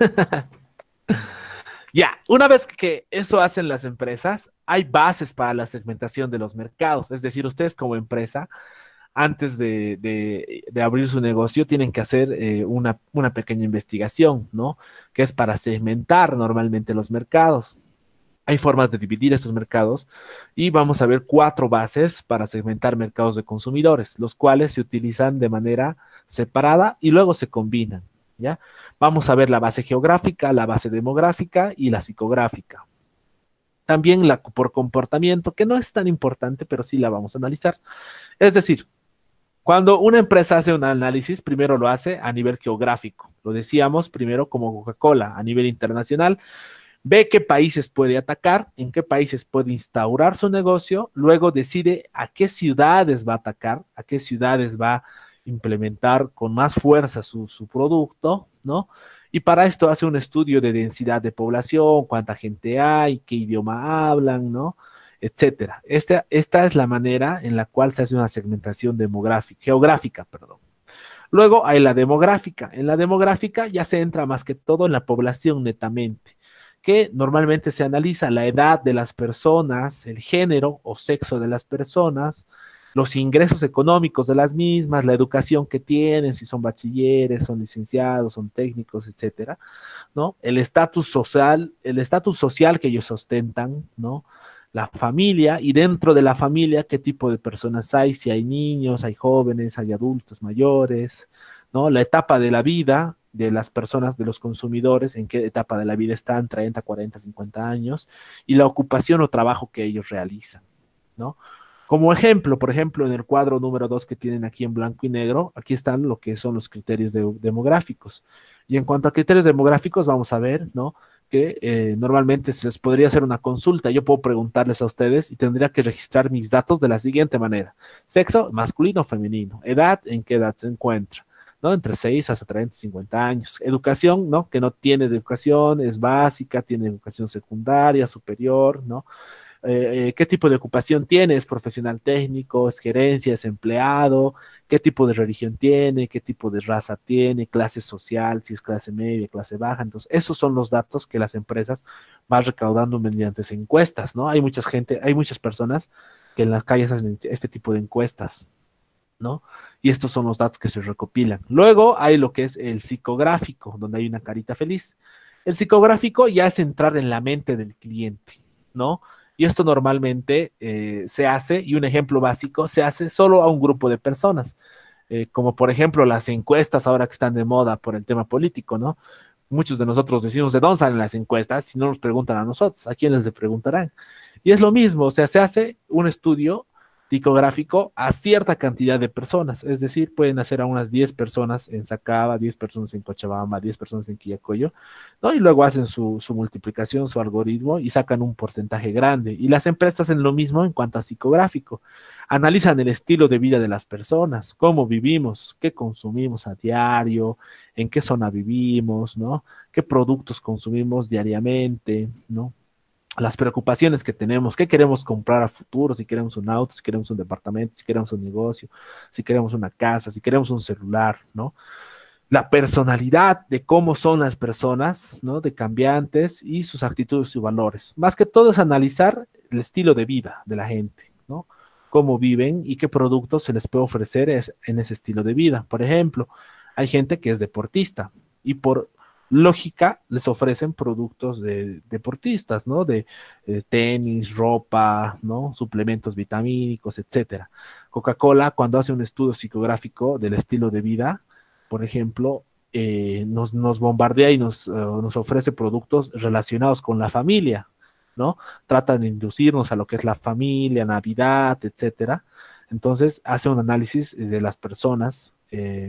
S1: Ya, una vez que eso hacen las empresas, hay bases para la segmentación de los mercados. Es decir, ustedes como empresa, antes de, de- de abrir su negocio, tienen que hacer eh, una, una pequeña investigación, ¿no? Que es para segmentar normalmente los mercados. Hay formas de dividir estos mercados y vamos a ver cuatro bases para segmentar mercados de consumidores, los cuales se utilizan de manera separada y luego se combinan, ¿ya? Vamos a ver la base geográfica, la base demográfica y la psicográfica. También la por comportamiento, que no es tan importante, pero sí la vamos a analizar. Es decir, cuando una empresa hace un análisis, primero lo hace a nivel geográfico. Lo decíamos primero como Coca-Cola, a nivel internacional, ve qué países puede atacar, en qué países puede instaurar su negocio, luego decide a qué ciudades va a atacar, a qué ciudades va a implementar con más fuerza su, su producto, ¿no? Y para esto hace un estudio de densidad de población, cuánta gente hay, qué idioma hablan, ¿no? Etcétera. Esta, esta es la manera en la cual se hace una segmentación demográfica, geográfica, perdón. Luego hay la demográfica. En la demográfica ya se entra más que todo en la población netamente, que normalmente se analiza la edad de las personas, el género o sexo de las personas, los ingresos económicos de las mismas, la educación que tienen, si son bachilleres, son licenciados, son técnicos, etcétera, ¿no? El estatus social, el estatus social que ellos ostentan, ¿no? La familia y dentro de la familia qué tipo de personas hay, si hay niños, hay jóvenes, hay adultos mayores, ¿no? La etapa de la vida de las personas, de los consumidores, en qué etapa de la vida están, treinta, cuarenta, cincuenta años, y la ocupación o trabajo que ellos realizan, ¿no? Como ejemplo, por ejemplo, en el cuadro número dos que tienen aquí en blanco y negro, aquí están lo que son los criterios de- demográficos. Y en cuanto a criterios demográficos, vamos a ver, ¿no? que eh, normalmente se les podría hacer una consulta. Yo puedo preguntarles a ustedes y tendría que registrar mis datos de la siguiente manera. Sexo, masculino o femenino. Edad, ¿en qué edad se encuentra? ¿No? Entre seis hasta treinta, cincuenta años. Educación, ¿no? Que no tiene educación, es básica, tiene educación secundaria, superior, ¿no? Eh, eh, ¿qué tipo de ocupación tiene? ¿Es profesional técnico? ¿Es gerencia? ¿Es empleado? ¿Qué tipo de religión tiene? ¿Qué tipo de raza tiene? ¿Clase social? Si es clase media, clase baja. Entonces, esos son los datos que las empresas van recaudando mediante encuestas, ¿no? Hay mucha gente, hay muchas personas que en las calles hacen este tipo de encuestas, ¿no? Y estos son los datos que se recopilan. Luego hay lo que es el psicográfico, donde hay una carita feliz. El psicográfico ya es entrar en la mente del cliente, ¿no? Y esto normalmente eh, se hace, y un ejemplo básico, se hace solo a un grupo de personas, eh, como por ejemplo las encuestas ahora que están de moda por el tema político, ¿no? Muchos de nosotros decimos, ¿de dónde salen las encuestas? Si no nos preguntan a nosotros, ¿a quiénes le preguntarán? Y es lo mismo, o sea, se hace un estudio psicográfico a cierta cantidad de personas, es decir, pueden hacer a unas diez personas en Sacaba, diez personas en Cochabamba, diez personas en Quillacollo, ¿no? Y luego hacen su, su multiplicación, su algoritmo y sacan un porcentaje grande. Y las empresas hacen lo mismo en cuanto a psicográfico. Analizan el estilo de vida de las personas, cómo vivimos, qué consumimos a diario, en qué zona vivimos, ¿no? Qué productos consumimos diariamente, ¿no? Las preocupaciones que tenemos, qué queremos comprar a futuro, si queremos un auto, si queremos un departamento, si queremos un negocio, si queremos una casa, si queremos un celular, ¿no? La personalidad de cómo son las personas, ¿no? De cambiantes y sus actitudes y valores. Más que todo es analizar el estilo de vida de la gente, ¿no? Cómo viven y qué productos se les puede ofrecer es, en ese estilo de vida. Por ejemplo, hay gente que es deportista y por lógica les ofrecen productos de deportistas, ¿no? De eh, tenis, ropa, ¿no? Suplementos vitamínicos, etcétera. Coca-Cola, cuando hace un estudio psicográfico del estilo de vida, por ejemplo, eh, nos, nos bombardea y nos, uh, nos ofrece productos relacionados con la familia, ¿no? Tratan de inducirnos a lo que es la familia, Navidad, etcétera. Entonces, hace un análisis de las personas, eh,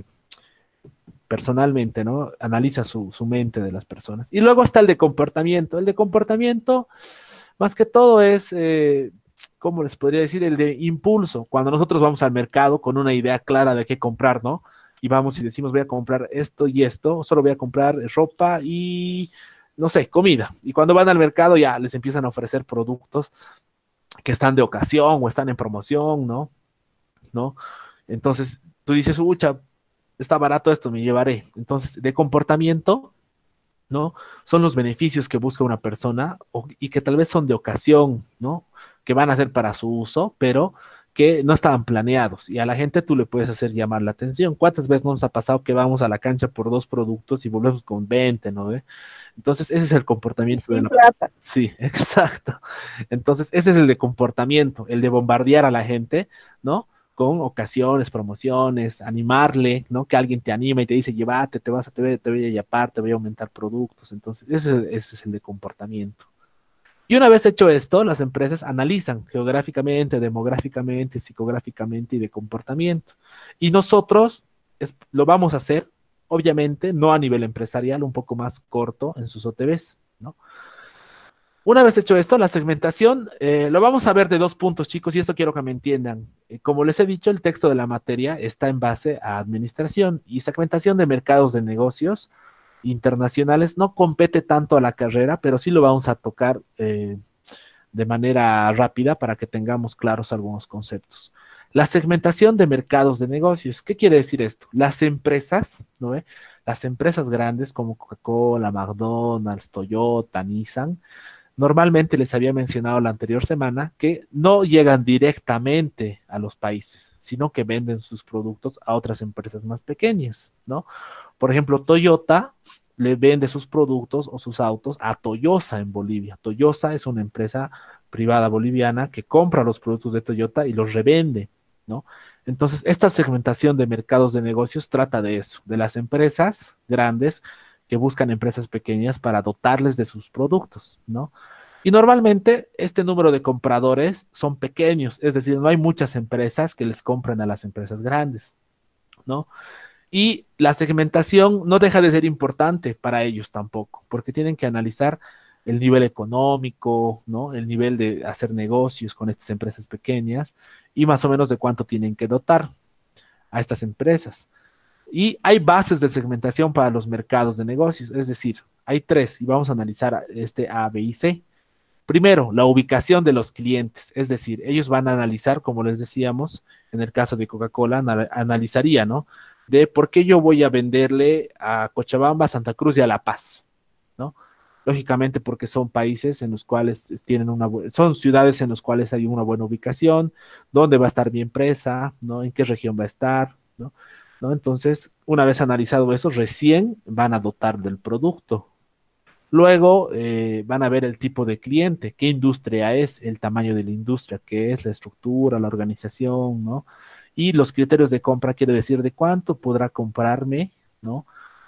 S1: personalmente, ¿no? Analiza su, su mente de las personas. Y luego está el de comportamiento. El de comportamiento, más que todo, es, eh, ¿cómo les podría decir? El de impulso. Cuando nosotros vamos al mercado con una idea clara de qué comprar, ¿no? Y vamos y decimos, voy a comprar esto y esto, solo voy a comprar ropa y, no sé, comida. Y cuando van al mercado ya les empiezan a ofrecer productos que están de ocasión o están en promoción, ¿no? ¿No? Entonces, tú dices, ucha, está barato esto, me llevaré. Entonces, de comportamiento, ¿no? Son los beneficios que busca una persona o, y que tal vez son de ocasión, ¿no? Que van a ser para su uso, pero que no estaban planeados y a la gente tú le puedes hacer llamar la atención. ¿Cuántas veces no nos ha pasado que vamos a la cancha por dos productos y volvemos con veinte, ¿no? ¿Eh? Entonces, ese es el comportamiento.
S7: Sin
S1: de la...
S7: plata.
S1: Sí, exacto. Entonces, ese es el de comportamiento, el de bombardear a la gente, ¿no? Con ocasiones, promociones, animarle, ¿no? Que alguien te anima y te dice, llévate, te vas a, te voy, te voy a yapar, te voy a aumentar productos. Entonces, ese, ese es el de comportamiento. Y una vez hecho esto, las empresas analizan geográficamente, demográficamente, psicográficamente y de comportamiento. Y nosotros es, lo vamos a hacer, obviamente, no a nivel empresarial, un poco más corto en sus O T Bs, ¿no? Una vez hecho esto, la segmentación, eh, lo vamos a ver de dos puntos, chicos, y esto quiero que me entiendan. Eh, como les he dicho, el texto de la materia está en base a administración y segmentación de mercados de negocios internacionales no compete tanto a la carrera, pero sí lo vamos a tocar eh, de manera rápida para que tengamos claros algunos conceptos. La segmentación de mercados de negocios. ¿Qué quiere decir esto? Las empresas, ¿no ve? Las empresas grandes como Coca-Cola, McDonald's, Toyota, Nissan, normalmente les había mencionado la anterior semana que no llegan directamente a los países, sino que venden sus productos a otras empresas más pequeñas, ¿no? Por ejemplo, Toyota le vende sus productos o sus autos a Toyosa en Bolivia. Toyosa es una empresa privada boliviana que compra los productos de Toyota y los revende, ¿no? Entonces, esta segmentación de mercados de negocios trata de eso, de las empresas grandes que buscan empresas pequeñas para dotarles de sus productos, ¿no? Y normalmente este número de compradores son pequeños, es decir, no hay muchas empresas que les compren a las empresas grandes, ¿no? Y la segmentación no deja de ser importante para ellos tampoco, porque tienen que analizar el nivel económico, ¿no? El nivel de hacer negocios con estas empresas pequeñas y más o menos de cuánto tienen que dotar a estas empresas. Y hay bases de segmentación para los mercados de negocios, es decir, hay tres y vamos a analizar este A, B y C. Primero, la ubicación de los clientes, es decir, ellos van a analizar, como les decíamos, en el caso de Coca-Cola, anal analizaría, ¿no? De por qué yo voy a venderle a Cochabamba, Santa Cruz y a La Paz, ¿no? Lógicamente porque son países en los cuales tienen una, son ciudades en las cuales hay una buena ubicación, dónde va a estar mi empresa, ¿no? En qué región va a estar, ¿no? ¿No? Entonces, una vez analizado eso, recién van a dotar del producto. Luego eh, van a ver el tipo de cliente, qué industria es, el tamaño de la industria, qué es la estructura, la organización, ¿no? Y los criterios de compra quiere decir de cuánto podrá comprarme, ¿no?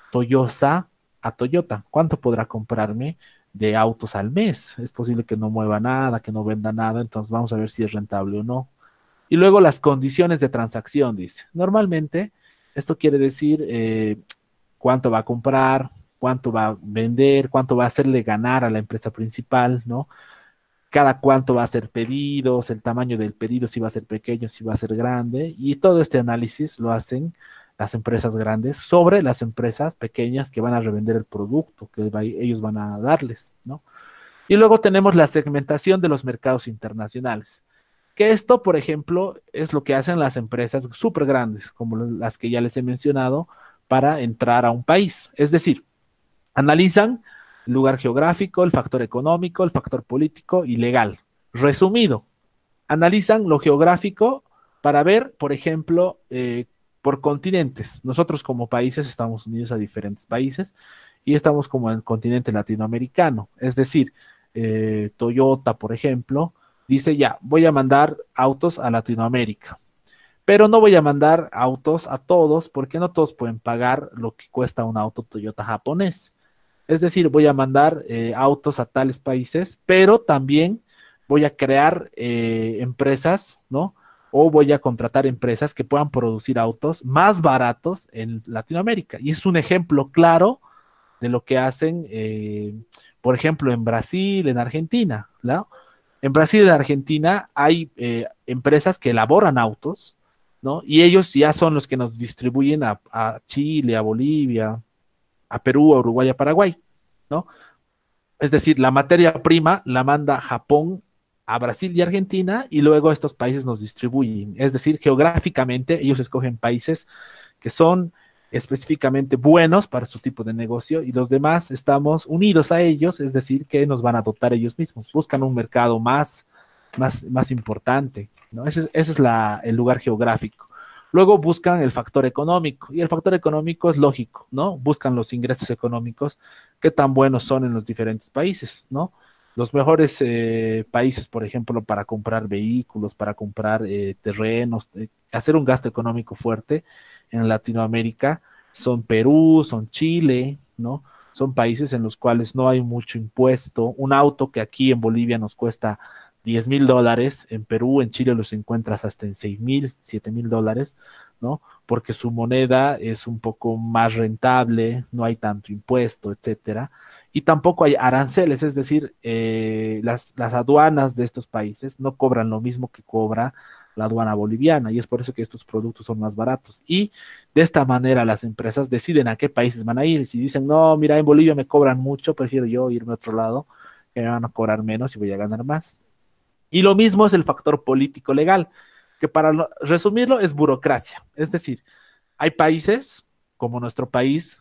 S1: Toyota a Toyota, cuánto podrá comprarme de autos al mes. Es posible que no mueva nada, que no venda nada, entonces vamos a ver si es rentable o no. Y luego las condiciones de transacción, dice. Normalmente, esto quiere decir eh, cuánto va a comprar, cuánto va a vender, cuánto va a hacerle ganar a la empresa principal, ¿no? Cada cuánto va a hacer pedidos, el tamaño del pedido, si va a ser pequeño, si va a ser grande, y todo este análisis lo hacen las empresas grandes sobre las empresas pequeñas que van a revender el producto que va, ellos van a darles, ¿no? Y luego tenemos la segmentación de los mercados internacionales, que esto, por ejemplo, es lo que hacen las empresas súper grandes, como las que ya les he mencionado, para entrar a un país. Es decir, analizan el lugar geográfico, el factor económico, el factor político y legal. Resumido, analizan lo geográfico para ver, por ejemplo, eh, por continentes. Nosotros como países estamos unidos a diferentes países y estamos como en el continente latinoamericano. Es decir, eh, Toyota, por ejemplo, dice ya, voy a mandar autos a Latinoamérica. Pero no voy a mandar autos a todos porque no todos pueden pagar lo que cuesta un auto Toyota japonés. Es decir, voy a mandar eh, autos a tales países, pero también voy a crear eh, empresas, ¿no? O voy a contratar empresas que puedan producir autos más baratos en Latinoamérica. Y es un ejemplo claro de lo que hacen, eh, por ejemplo, en Brasil, en Argentina, ¿no? En Brasil y en Argentina hay eh, empresas que elaboran autos, ¿no? Y ellos ya son los que nos distribuyen a, a Chile, a Bolivia, a Perú, a Uruguay, a Paraguay, ¿no? Es decir, la materia prima la manda Japón a Brasil y Argentina y luego estos países nos distribuyen. Es decir, geográficamente ellos escogen países que son específicamente buenos para su tipo de negocio y los demás estamos unidos a ellos, es decir, que nos van a dotar ellos mismos. Buscan un mercado más, más, más importante, ¿no? Ese es, ese es la, el lugar geográfico. Luego buscan el factor económico y el factor económico es lógico, ¿no? Buscan los ingresos económicos, qué tan buenos son en los diferentes países, ¿no? Los mejores eh, países, por ejemplo, para comprar vehículos, para comprar eh, terrenos, eh, hacer un gasto económico fuerte en Latinoamérica son Perú, son Chile, ¿no? Son países en los cuales no hay mucho impuesto. Un auto que aquí en Bolivia nos cuesta diez mil dólares, en Perú, en Chile los encuentras hasta en seis mil, siete mil dólares, ¿no? Porque su moneda es un poco más rentable, no hay tanto impuesto, etcétera. Y tampoco hay aranceles, es decir, eh, las, las aduanas de estos países no cobran lo mismo que cobra la aduana boliviana y es por eso que estos productos son más baratos. Y de esta manera las empresas deciden a qué países van a ir. Y si dicen, no, mira, en Bolivia me cobran mucho, prefiero yo irme a otro lado, que me van a cobrar menos y voy a ganar más. Y lo mismo es el factor político legal, que para lo, resumirlo es burocracia. Es decir, hay países como nuestro país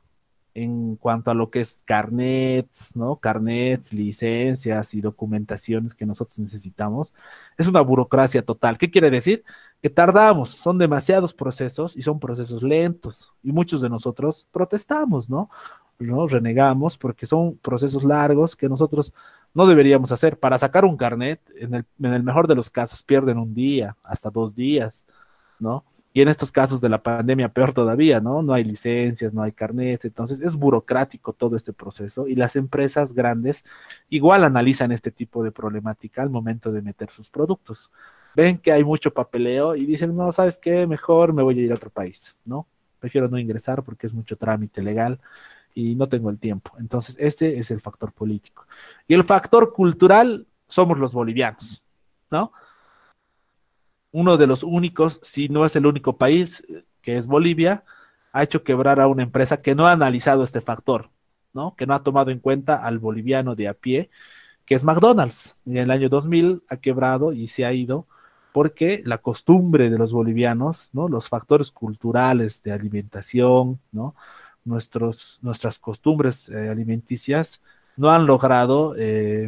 S1: en cuanto a lo que es carnets, ¿no? Carnets, licencias y documentaciones que nosotros necesitamos. Es una burocracia total. ¿Qué quiere decir? Que tardamos, son demasiados procesos y son procesos lentos. Y muchos de nosotros protestamos, ¿no? ¿no? Renegamos porque son procesos largos que nosotros no deberíamos hacer. Para sacar un carnet, en el, en el mejor de los casos, pierden un día, hasta dos días, ¿no? Y en estos casos de la pandemia, peor todavía, ¿no? No hay licencias, no hay carnets, entonces es burocrático todo este proceso y las empresas grandes igual analizan este tipo de problemática al momento de meter sus productos. Ven que hay mucho papeleo y dicen, no, ¿sabes qué? Mejor me voy a ir a otro país, ¿no? prefiero no ingresar porque es mucho trámite legal y no tengo el tiempo. Entonces, ese es el factor político. Y el factor cultural somos los bolivianos, ¿no? Uno de los únicos, si no es el único país, que es Bolivia, ha hecho quebrar a una empresa que no ha analizado este factor, ¿no? Que no ha tomado en cuenta al boliviano de a pie, que es McDonald's. En el año dos mil ha quebrado y se ha ido porque la costumbre de los bolivianos, ¿no? Los factores culturales de alimentación, ¿no? Nuestros, nuestras costumbres eh, alimenticias no han logrado eh,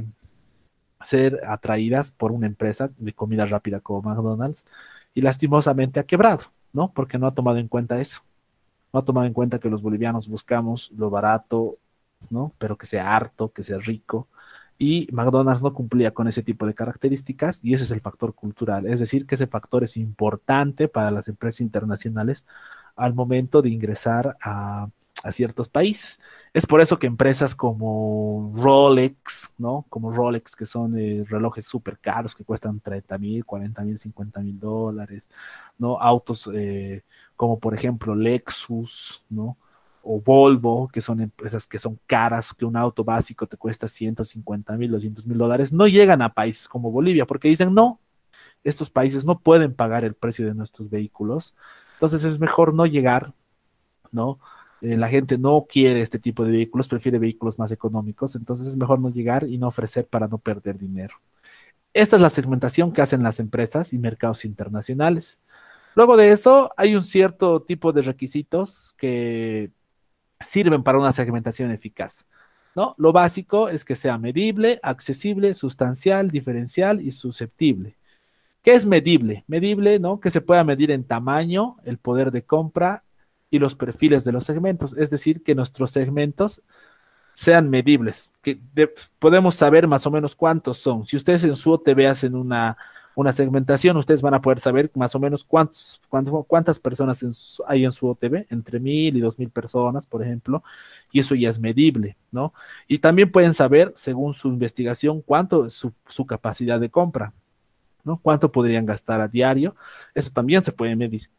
S1: ser atraídas por una empresa de comida rápida como McDonald's y lastimosamente ha quebrado, ¿no? Porque no ha tomado en cuenta eso. No ha tomado en cuenta que los bolivianos buscamos lo barato, ¿no? Pero que sea harto, que sea rico. Y McDonald's no cumplía con ese tipo de características y ese es el factor cultural. Es decir, que ese factor es importante para las empresas internacionales al momento de ingresar a, a ciertos países. Es por eso que empresas como Rolex, ¿no? Como Rolex, que son eh, relojes súper caros que cuestan treinta mil, cuarenta mil, cincuenta mil dólares, ¿no? Autos eh, como por ejemplo Lexus, ¿no? O Volvo, que son empresas que son caras, que un auto básico te cuesta ciento cincuenta mil, doscientos mil dólares, no llegan a países como Bolivia, porque dicen, no, estos países no pueden pagar el precio de nuestros vehículos, entonces es mejor no llegar, ¿no? Eh, la gente no quiere este tipo de vehículos, prefiere vehículos más económicos, entonces es mejor no llegar y no ofrecer para no perder dinero. Esta es la segmentación que hacen las empresas y mercados internacionales. Luego de eso, hay un cierto tipo de requisitos que sirven para una segmentación eficaz, ¿no? Lo básico es que sea medible, accesible, sustancial, diferencial y susceptible. ¿Qué es medible? Medible, ¿no? Que se pueda medir en tamaño, el poder de compra y los perfiles de los segmentos, es decir, que nuestros segmentos sean medibles, que de, podemos saber más o menos cuántos son. Si ustedes en su O T V hacen una, una segmentación, ustedes van a poder saber más o menos cuántos, cuántos, cuántas personas en su, hay en su O T V, entre mil y dos mil personas, por ejemplo, y eso ya es medible, ¿no? Y también pueden saber, según su investigación, cuánto es su, su capacidad de compra, ¿no? Cuánto podrían gastar a diario, eso también se puede medir.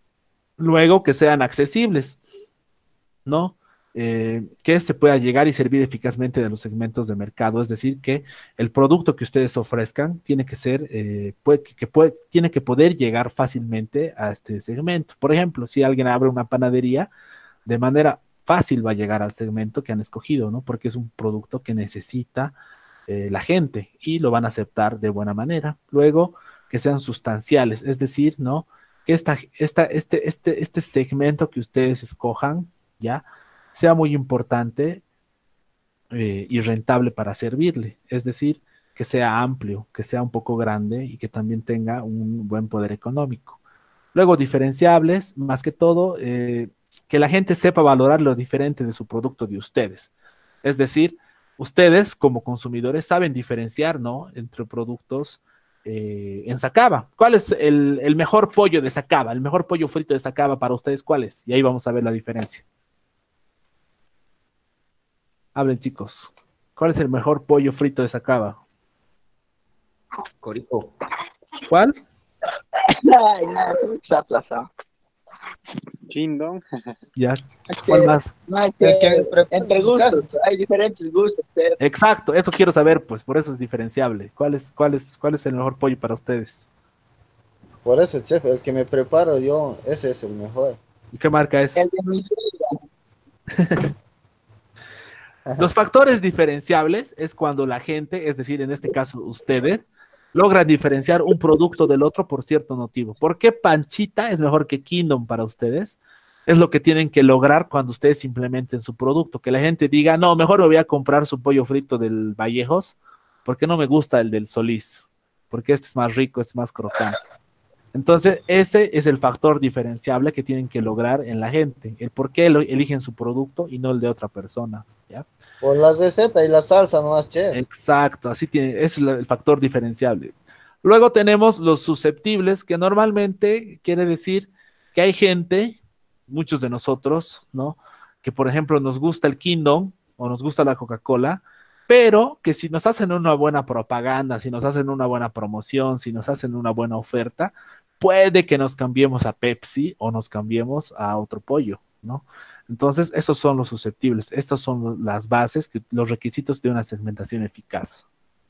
S1: Luego, que sean accesibles, ¿no? Eh, que se pueda llegar y servir eficazmente de los segmentos de mercado, es decir, que el producto que ustedes ofrezcan tiene que ser, eh, puede, que, que puede, tiene que poder llegar fácilmente a este segmento. Por ejemplo, si alguien abre una panadería, de manera fácil va a llegar al segmento que han escogido, ¿no? Porque es un producto que necesita eh, la gente y lo van a aceptar de buena manera. Luego, que sean sustanciales, es decir, ¿no? Que esta, esta, este, este, este segmento que ustedes escojan, ¿ya? Sea muy importante eh, y rentable para servirle, es decir, que sea amplio, que sea un poco grande y que también tenga un buen poder económico. Luego, diferenciables, más que todo, eh, que la gente sepa valorar lo diferente de su producto de ustedes. Es decir, ustedes como consumidores saben diferenciar, ¿no? Entre productos eh, en Sacaba. ¿Cuál es el, el mejor pollo de Sacaba? El mejor pollo frito de Sacaba para ustedes, ¿cuál es? Y ahí vamos a ver la diferencia. Hablen, chicos. ¿Cuál es el mejor pollo frito de Sacaba?
S8: Corico.
S1: ¿Cuál?
S8: Ay, no, se ha aplazado.
S7: Kingdom.
S1: Ya. ¿Cuál más?
S8: No, es que
S4: El que me prepara
S8: entre
S4: en
S8: gustos,
S4: casa.
S8: hay diferentes gustos. Pero
S1: Exacto, eso quiero saber, pues, por eso es diferenciable. ¿Cuál es, cuál es, cuál es el mejor pollo para ustedes?
S4: Por eso, chef, el que me preparo yo, ese es el mejor.
S1: ¿Y qué marca es?
S8: el de mi suegra.
S1: Los factores diferenciables es cuando la gente, es decir, en este caso ustedes, logran diferenciar un producto del otro por cierto motivo. ¿Por qué Panchita es mejor que Kingdom para ustedes? Es lo que tienen que lograr cuando ustedes implementen su producto. Que la gente diga, no, mejor me voy a comprar su pollo frito del Vallejos, porque no me gusta el del Solís, porque este es más rico, este es más crocante. Entonces, ese es el factor diferenciable que tienen que lograr en la gente, el por qué lo- eligen su producto y no el de otra persona, ¿ya?
S4: Por la receta y la salsa nomás, chef.
S1: Exacto, así tiene, ese es la- el factor diferenciable. Luego tenemos los susceptibles, que normalmente quiere decir que hay gente, muchos de nosotros, ¿no? Que por ejemplo nos gusta el Kingdom o nos gusta la Coca-Cola, pero que si nos hacen una buena propaganda, si nos hacen una buena promoción, si nos hacen una buena oferta, puede que nos cambiemos a Pepsi o nos cambiemos a otro pollo, ¿no? Entonces, esos son los susceptibles, estas son las bases, que, los requisitos de una segmentación eficaz.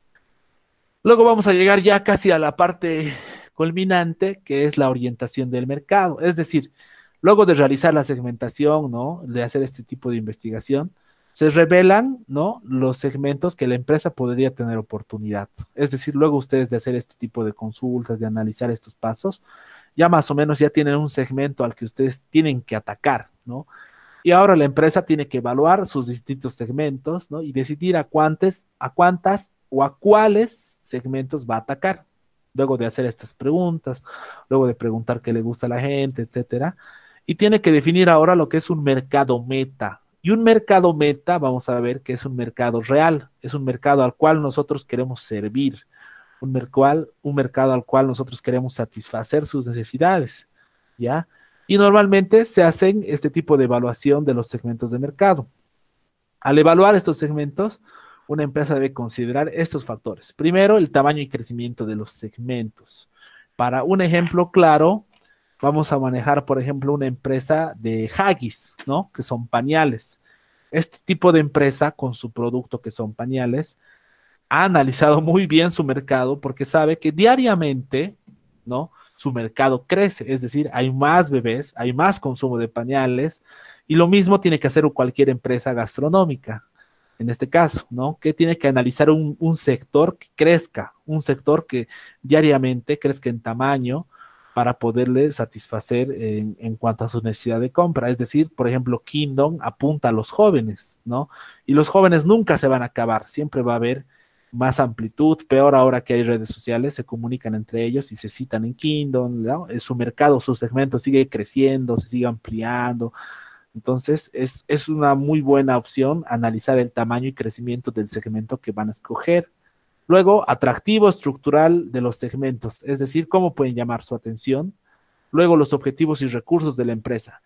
S1: Luego vamos a llegar ya casi a la parte culminante, que es la orientación del mercado. Es decir, luego de realizar la segmentación, ¿no? De hacer este tipo de investigación, se revelan, ¿no? Los segmentos que la empresa podría tener oportunidad. Es decir, luego ustedes de hacer este tipo de consultas, de analizar estos pasos, ya más o menos ya tienen un segmento al que ustedes tienen que atacar, ¿no? Y ahora la empresa tiene que evaluar sus distintos segmentos, ¿no? Y decidir a cuántas, a cuántas o a cuáles segmentos va a atacar. Luego de hacer estas preguntas, luego de preguntar qué le gusta a la gente, etcétera. Y tiene que definir ahora lo que es un mercado meta. Y un mercado meta, vamos a ver que es un mercado real, es un mercado al cual nosotros queremos servir, un, mercual, un mercado al cual nosotros queremos satisfacer sus necesidades, ¿ya? Y normalmente se hacen este tipo de evaluación de los segmentos de mercado. Al evaluar estos segmentos, una empresa debe considerar estos factores. Primero, el tamaño y crecimiento de los segmentos. Para un ejemplo claro, vamos a manejar, por ejemplo, una empresa de Huggies, ¿no? Que son pañales. Este tipo de empresa, con su producto que son pañales, ha analizado muy bien su mercado porque sabe que diariamente, ¿no? Su mercado crece, es decir, hay más bebés, hay más consumo de pañales, y lo mismo tiene que hacer cualquier empresa gastronómica, en este caso, ¿no? Que tiene que analizar un, un sector que crezca, un sector que diariamente crezca en tamaño para poderle satisfacer en, en cuanto a su necesidad de compra. Es decir, por ejemplo, Kingdom apunta a los jóvenes, ¿no? Y los jóvenes nunca se van a acabar, siempre va a haber más amplitud, peor ahora que hay redes sociales, se comunican entre ellos y se citan en Kingdom, ¿no? Su mercado, su segmento sigue creciendo, se sigue ampliando. Entonces, es, es una muy buena opción analizar el tamaño y crecimiento del segmento que van a escoger. Luego, atractivo estructural de los segmentos, es decir, cómo pueden llamar su atención. Luego, los objetivos y recursos de la empresa.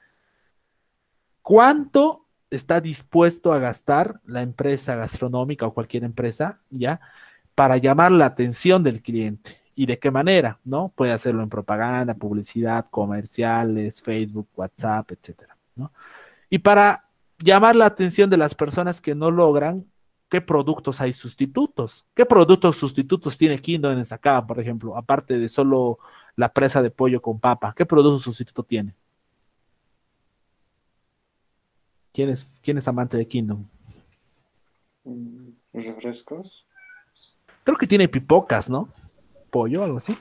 S1: ¿Cuánto está dispuesto a gastar la empresa gastronómica o cualquier empresa, ya, para llamar la atención del cliente? ¿Y de qué manera? ¿No? Puede hacerlo en propaganda, publicidad, comerciales, Facebook, WhatsApp, etcétera, ¿no? Y para llamar la atención de las personas que no logran, ¿qué productos hay sustitutos? ¿Qué productos sustitutos tiene Kingdom en Sacaba, por ejemplo? Aparte de solo la presa de pollo con papa, ¿qué producto sustituto tiene? ¿Quién es, quién es amante de Kingdom?
S7: ¿Refrescos?
S1: Creo que tiene pipocas, ¿no? Pollo, algo así.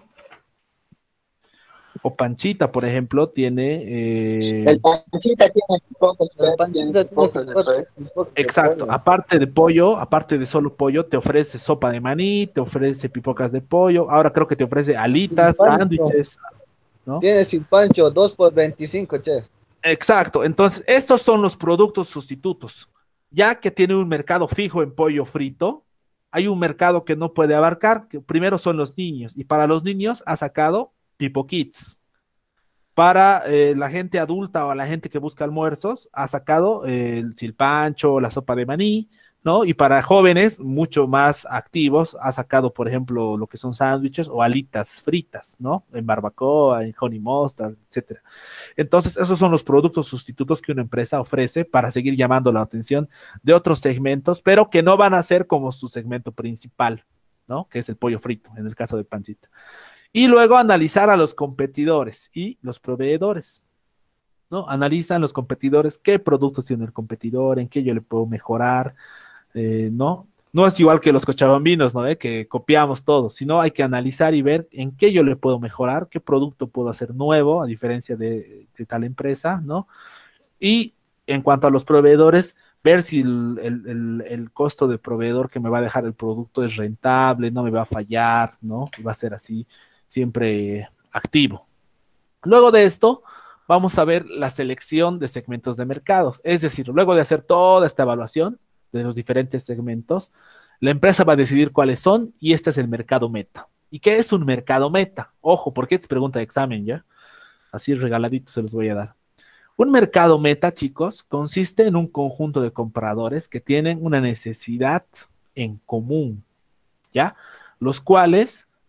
S1: O Panchita, por ejemplo, tiene... Eh...
S8: El Panchita tiene pocos.
S4: El Panchita tiene pipocas, pipocas de
S1: Exacto,
S4: pollo.
S1: aparte de pollo, aparte de solo pollo, te ofrece sopa de maní, te ofrece pipocas de pollo, ahora creo que te ofrece alitas,
S4: Sin pancho.
S1: sándwiches, ¿no?
S4: Tiene sin pancho, dos por veinticinco, chef.
S1: Exacto, entonces estos son los productos sustitutos. Ya que tiene un mercado fijo en pollo frito, hay un mercado que no puede abarcar, que primero son los niños, y para los niños ha sacado Pipo Kids. Para eh, la gente adulta o la gente que busca almuerzos, ha sacado eh, el silpancho, la sopa de maní, ¿no? Y para jóvenes mucho más activos, ha sacado, por ejemplo, lo que son sándwiches o alitas fritas, ¿no? En barbacoa, en honey mustard, etcétera. Entonces, esos son los productos sustitutos que una empresa ofrece para seguir llamando la atención de otros segmentos, pero que no van a ser como su segmento principal, ¿no? Que es el pollo frito, en el caso de Panchita. Y luego analizar a los competidores y los proveedores, ¿no? Analizan los competidores, qué productos tiene el competidor, en qué yo le puedo mejorar, eh, ¿no? No es igual que los cochabambinos, ¿no? ¿Eh? Que copiamos todo, sino hay que analizar y ver en qué yo le puedo mejorar, qué producto puedo hacer nuevo, a diferencia de, de tal empresa, ¿no? Y en cuanto a los proveedores, ver si el, el, el, el costo de proveedor que me va a dejar el producto es rentable, no me va a fallar, ¿no? Va a ser así siempre activo. Luego de esto, vamos a ver la selección de segmentos de mercados. Es decir, luego de hacer toda esta evaluación de los diferentes segmentos, la empresa va a decidir cuáles son y este es el mercado meta. ¿Y qué es un mercado meta? Ojo, porque es pregunta de examen, ¿ya? Así regaladito se los voy a dar. Un mercado meta, chicos, consiste en un conjunto de compradores que tienen una necesidad en común, ¿ya? Los cuales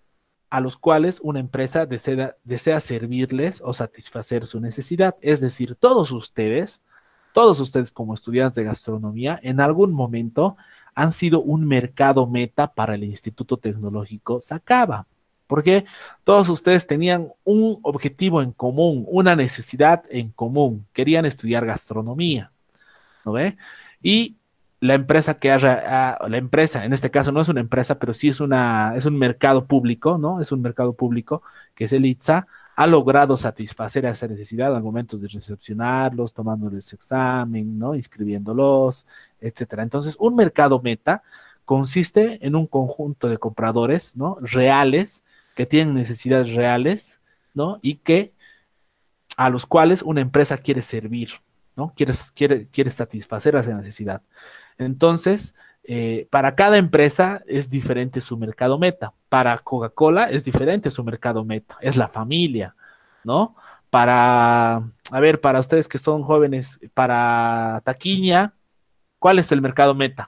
S1: a los cuales una empresa desea, desea servirles o satisfacer su necesidad. Es decir, todos ustedes, todos ustedes como estudiantes de gastronomía, en algún momento han sido un mercado meta para el Instituto Tecnológico Sacaba, porque todos ustedes tenían un objetivo en común, una necesidad en común, querían estudiar gastronomía, ¿no ve? Y la empresa que ha, la empresa, en este caso no es una empresa, pero sí es una, es un mercado público, ¿no? Es un mercado público que es el I T S A, ha logrado satisfacer esa necesidad al momento de recepcionarlos, tomándoles examen, ¿no? Inscribiéndolos, etcétera. Entonces, un mercado meta consiste en un conjunto de compradores, ¿no? Reales, que tienen necesidades reales, ¿no? Y que a los cuales una empresa quiere servir, ¿no? Quiere, quiere, quiere satisfacer esa necesidad. Entonces, eh, para cada empresa es diferente su mercado meta. Para Coca-Cola es diferente su mercado meta. Es la familia, ¿no? Para, a ver, para ustedes que son jóvenes, para Taquiña, ¿cuál es el mercado meta?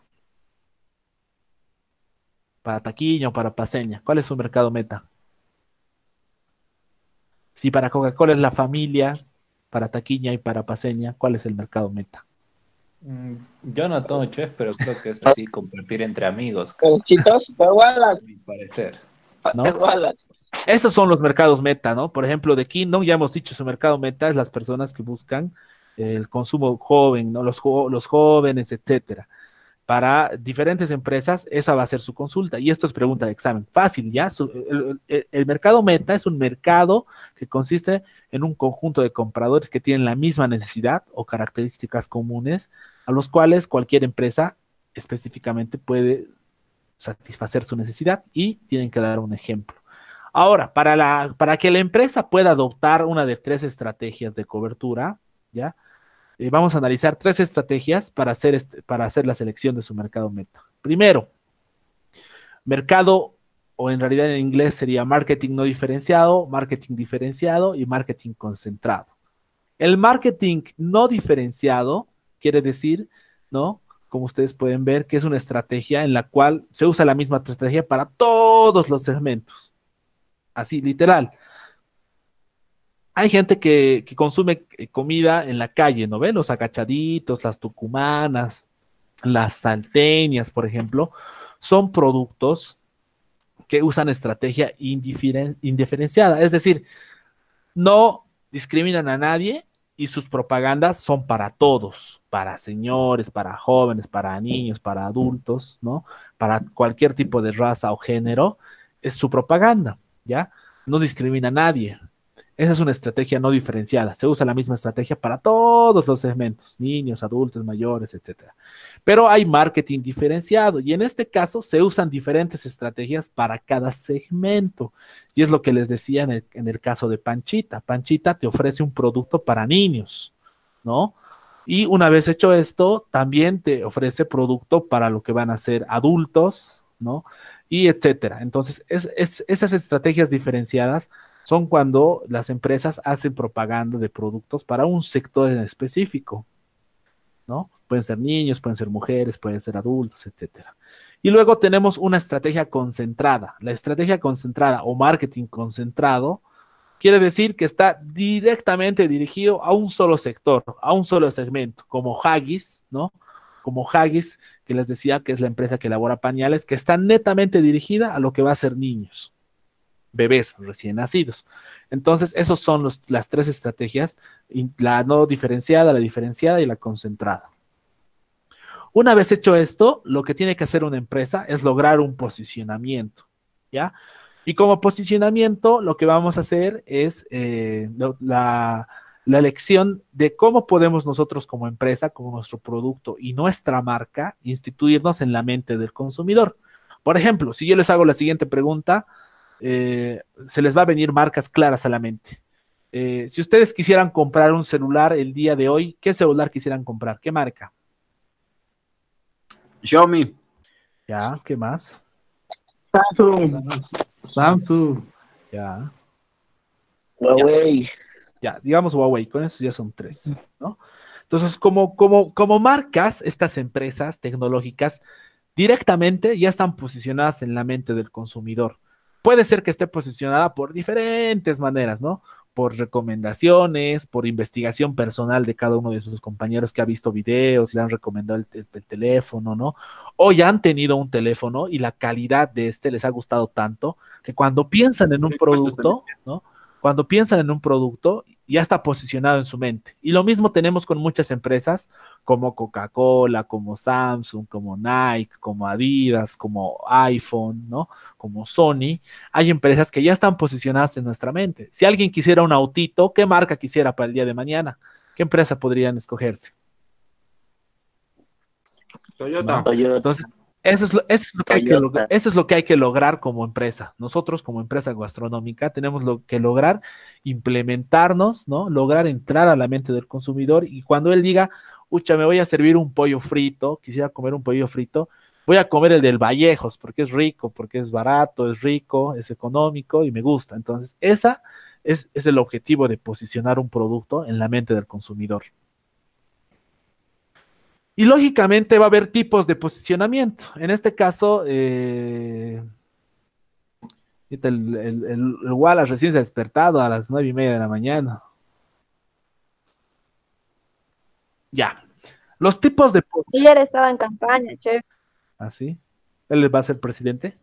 S1: Para Taquiña o para Paceña, ¿cuál es su mercado meta? Si para Coca-Cola es la familia, para Taquiña y para Paceña, ¿cuál es el mercado meta?
S2: Mm, Yo no tomo, chef, pero creo que es así, compartir entre amigos,
S8: Conchitos, igualas,
S2: a mi parecer.
S1: ¿No?
S8: igualas.
S1: Esos son los mercados meta, ¿no? Por ejemplo, de Kingdom, ya hemos dicho, su mercado meta es las personas que buscan el consumo joven, ¿no? Los, jo los jóvenes, etcétera. Para diferentes empresas, esa va a ser su consulta. Y esto es pregunta de examen. Fácil, ¿ya? Su, el, el, el mercado meta es un mercado que consiste en un conjunto de compradores que tienen la misma necesidad o características comunes, a los cuales cualquier empresa específicamente puede satisfacer su necesidad y tienen que dar un ejemplo. Ahora, para, la, para que la empresa pueda adoptar una de tres estrategias de cobertura, ¿ya? Eh, vamos a analizar tres estrategias para hacer, este, para hacer la selección de su mercado meta. Primero, mercado, o en realidad en inglés sería marketing no diferenciado, marketing diferenciado y marketing concentrado. El marketing no diferenciado quiere decir, ¿no? Como ustedes pueden ver, que es una estrategia en la cual se usa la misma estrategia para todos los segmentos. Así, literal. Hay gente que, que consume comida en la calle, ¿no ven? Los agachaditos, las tucumanas, las salteñas, por ejemplo, son productos que usan estrategia indiferen indiferenciada, es decir, no discriminan a nadie y sus propagandas son para todos, para señores, para jóvenes, para niños, para adultos, ¿no? Para cualquier tipo de raza o género, es su propaganda, ¿ya? No discrimina a nadie. Esa es una estrategia no diferenciada. Se usa la misma estrategia para todos los segmentos, niños, adultos, mayores, etcétera. Pero hay marketing diferenciado y en este caso se usan diferentes estrategias para cada segmento. Y es lo que les decía en el, en el caso de Panchita. Panchita te ofrece un producto para niños, ¿no? Y una vez hecho esto, también te ofrece producto para lo que van a ser adultos, ¿no? Y etcétera. Entonces, es, es, esas estrategias diferenciadas son cuando las empresas hacen propaganda de productos para un sector en específico, ¿no? Pueden ser niños, pueden ser mujeres, pueden ser adultos, etcétera. Y luego tenemos una estrategia concentrada. La estrategia concentrada o marketing concentrado quiere decir que está directamente dirigido a un solo sector, a un solo segmento, como Haggis, ¿no? Como Haggis, que les decía que es la empresa que elabora pañales, que está netamente dirigida a lo que va a ser niños, bebés recién nacidos. Entonces, esos son los, las tres estrategias, la no diferenciada, la diferenciada y la concentrada. Una vez hecho esto, lo que tiene que hacer una empresa es lograr un posicionamiento, ¿ya? Y como posicionamiento, lo que vamos a hacer es eh, la, la elección de cómo podemos nosotros como empresa, como nuestro producto y nuestra marca, instituirnos en la mente del consumidor. Por ejemplo, si yo les hago la siguiente pregunta, Eh, se les va a venir marcas claras a la mente. Eh, si ustedes quisieran comprar un celular el día de hoy, ¿qué celular quisieran comprar? ¿Qué marca?
S7: Xiaomi.
S1: Ya, ¿qué más?
S2: Samsung. Samsung.
S1: Ya.
S8: Huawei.
S1: Ya, digamos Huawei, con eso ya son tres, ¿no? Entonces, como, como, como marcas, estas empresas tecnológicas directamente ya están posicionadas en la mente del consumidor. puede ser que esté posicionada por diferentes maneras, ¿no? Por recomendaciones, por investigación personal de cada uno de sus compañeros que ha visto videos, le han recomendado el, el- el teléfono, ¿no? O ya han tenido un teléfono y la calidad de este les ha gustado tanto que cuando piensan en un producto, ¿no? Cuando piensan en un producto, ya está posicionado en su mente. Y lo mismo tenemos con muchas empresas como Coca-Cola, como Samsung, como Nike, como Adidas, como iPhone, ¿no? Como Sony. Hay empresas que ya están posicionadas en nuestra mente. Si alguien quisiera un autito, ¿qué marca quisiera para el día de mañana? ¿Qué empresa podrían escogerse?
S9: Toyota.
S1: ¿No?
S8: Toyota.
S1: Entonces, eso es lo, eso es lo que hay que log-
S8: Toyota.
S1: eso es lo que hay que lograr como empresa. Nosotros como empresa gastronómica tenemos lo que lograr implementarnos, ¿no? Lograr entrar a la mente del consumidor y cuando él diga, ucha, me voy a servir un pollo frito, quisiera comer un pollo frito, voy a comer el del Vallejos porque es rico, porque es barato, es rico, es económico y me gusta. Entonces, esa es, es el objetivo de posicionar un producto en la mente del consumidor. Y lógicamente va a haber tipos de posicionamiento. En este caso, eh, ahorita el, el, el- el Wallace recién se ha despertado a las nueve y media de la mañana. Ya. Los tipos de posicionamiento.
S10: Ayer estaba en campaña, chef.
S1: ¿Así? ¿Él va a ser presidente?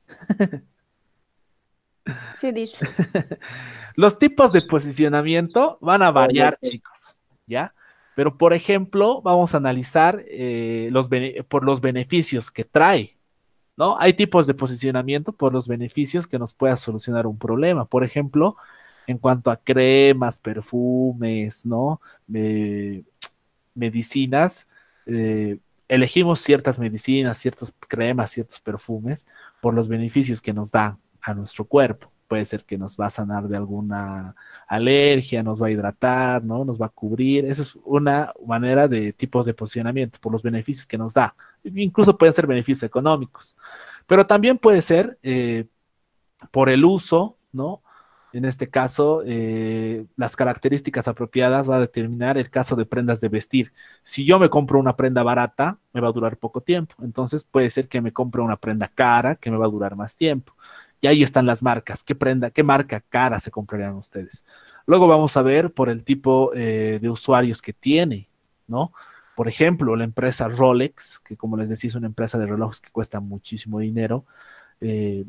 S10: Sí, dice.
S1: Los tipos de posicionamiento van a variar, chicos, ¿ya? Pero, por ejemplo, vamos a analizar eh, los bene- por los beneficios que trae, ¿no? Hay tipos de posicionamiento por los beneficios que nos pueda solucionar un problema. Por ejemplo, en cuanto a cremas, perfumes, ¿no? Eh, medicinas, eh, elegimos ciertas medicinas, ciertas cremas, ciertos perfumes por los beneficios que nos dan a nuestro cuerpo. Puede ser que nos va a sanar de alguna alergia, nos va a hidratar, ¿no? Nos va a cubrir. Esa es una manera de tipos de posicionamiento por los beneficios que nos da. Incluso pueden ser beneficios económicos, pero también puede ser eh, por el uso, ¿no? En este caso, eh, las características apropiadas va a determinar el caso de prendas de vestir. Si yo me compro una prenda barata, me va a durar poco tiempo. Entonces puede ser que me compre una prenda cara que me va a durar más tiempo. Y ahí están las marcas. ¿Qué prenda, qué marca cara se comprarían ustedes? Luego vamos a ver por el tipo eh, de usuarios que tiene, ¿no? Por ejemplo, la empresa Rolex, que como les decía es una empresa de relojes que cuesta muchísimo dinero, eh,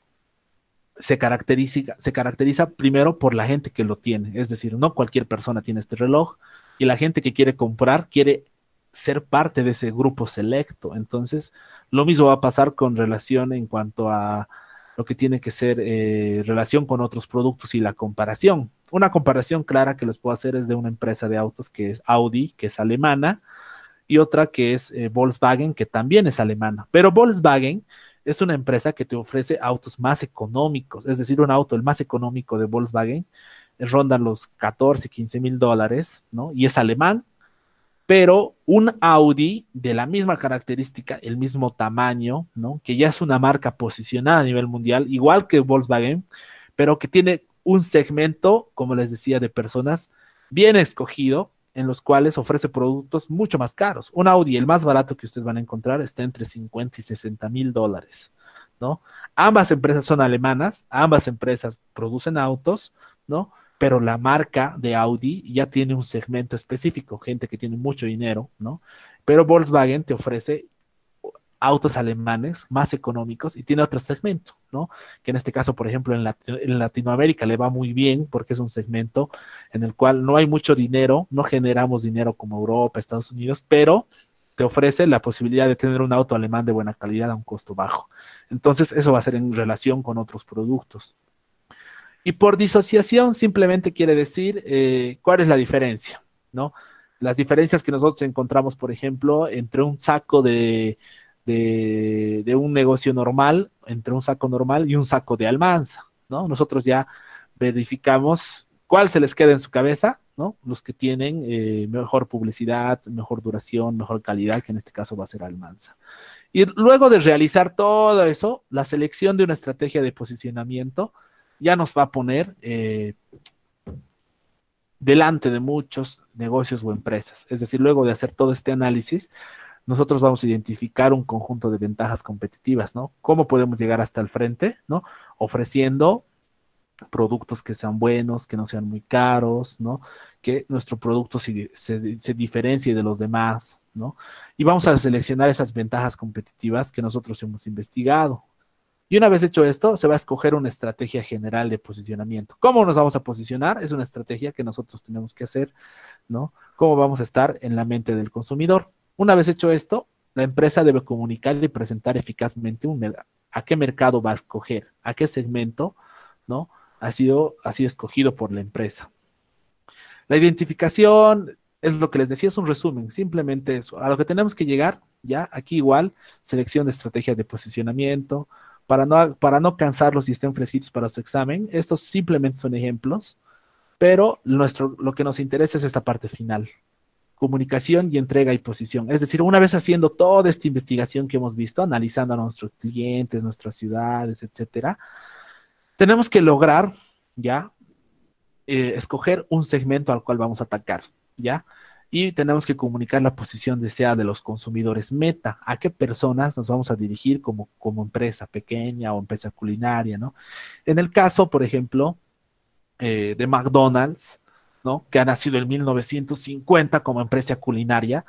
S1: se caracteriza, se caracteriza primero por la gente que lo tiene, es decir, no cualquier persona tiene este reloj y la gente que quiere comprar quiere ser parte de ese grupo selecto. Entonces, lo mismo va a pasar con relación en cuanto a lo que tiene que ser eh, relación con otros productos y la comparación. Una comparación clara que les puedo hacer es de una empresa de autos que es Audi, que es alemana, y otra que es eh, Volkswagen, que también es alemana. Pero Volkswagen es una empresa que te ofrece autos más económicos, es decir, un auto, el más económico de Volkswagen, eh, rondan los catorce, quince mil dólares, ¿no? Y es alemán, pero un Audi de la misma característica, el mismo tamaño, ¿no? Que ya es una marca posicionada a nivel mundial, igual que Volkswagen, pero que tiene un segmento, como les decía, de personas bien escogido, en los cuales ofrece productos mucho más caros. Un Audi, el más barato que ustedes van a encontrar, está entre cincuenta y sesenta mil dólares, ¿no? Ambas empresas son alemanas, ambas empresas producen autos, ¿no? Pero la marca de Audi ya tiene un segmento específico, gente que tiene mucho dinero, ¿no? Pero Volkswagen te ofrece autos alemanes más económicos y tiene otro segmento, ¿no? Que en este caso, por ejemplo, en, Lat en Latinoamérica le va muy bien porque es un segmento en el cual no hay mucho dinero, no generamos dinero como Europa, Estados Unidos, pero te ofrece la posibilidad de tener un auto alemán de buena calidad a un costo bajo. Entonces, eso va a ser en relación con otros productos. Y por disociación simplemente quiere decir eh, cuál es la diferencia, ¿no? Las diferencias que nosotros encontramos, por ejemplo, entre un saco de, de, de un negocio normal, entre un saco normal y un saco de Almanza, ¿no? Nosotros ya verificamos cuál se les queda en su cabeza, ¿no? Los que tienen eh, mejor publicidad, mejor duración, mejor calidad, que en este caso va a ser Almanza. Y luego de realizar todo eso, la selección de una estrategia de posicionamiento ya nos va a poner eh, delante de muchos negocios o empresas. Es decir, luego de hacer todo este análisis, nosotros vamos a identificar un conjunto de ventajas competitivas, ¿no? ¿Cómo podemos llegar hasta el frente, ¿no? Ofreciendo productos que sean buenos, que no sean muy caros, ¿no? Que nuestro producto se, se, se diferencie de los demás, ¿no? Y vamos a seleccionar esas ventajas competitivas que nosotros hemos investigado. Y una vez hecho esto, se va a escoger una estrategia general de posicionamiento. ¿Cómo nos vamos a posicionar? Es una estrategia que nosotros tenemos que hacer, ¿no? ¿Cómo vamos a estar en la mente del consumidor? Una vez hecho esto, la empresa debe comunicar y presentar eficazmente un, a qué mercado va a escoger, a qué segmento, ¿no? Ha sido, ha sido escogido por la empresa. La identificación es lo que les decía, es un resumen, simplemente eso. A lo que tenemos que llegar, ya, aquí igual, selección de estrategia de posicionamiento, para no, para no cansarlos y estén fresquitos para su examen. Estos simplemente son ejemplos, pero nuestro, lo que nos interesa es esta parte final. Comunicación y entrega y posición. Es decir, una vez haciendo toda esta investigación que hemos visto, analizando a nuestros clientes, nuestras ciudades, etcétera, tenemos que lograr, ¿ya? Eh, escoger un segmento al cual vamos a atacar, ¿ya? Y tenemos que comunicar la posición deseada de los consumidores meta, a qué personas nos vamos a dirigir como, como empresa pequeña o empresa culinaria, ¿no? En el caso, por ejemplo, eh, de McDonald's, ¿no? Que ha nacido en mil novecientos cincuenta como empresa culinaria,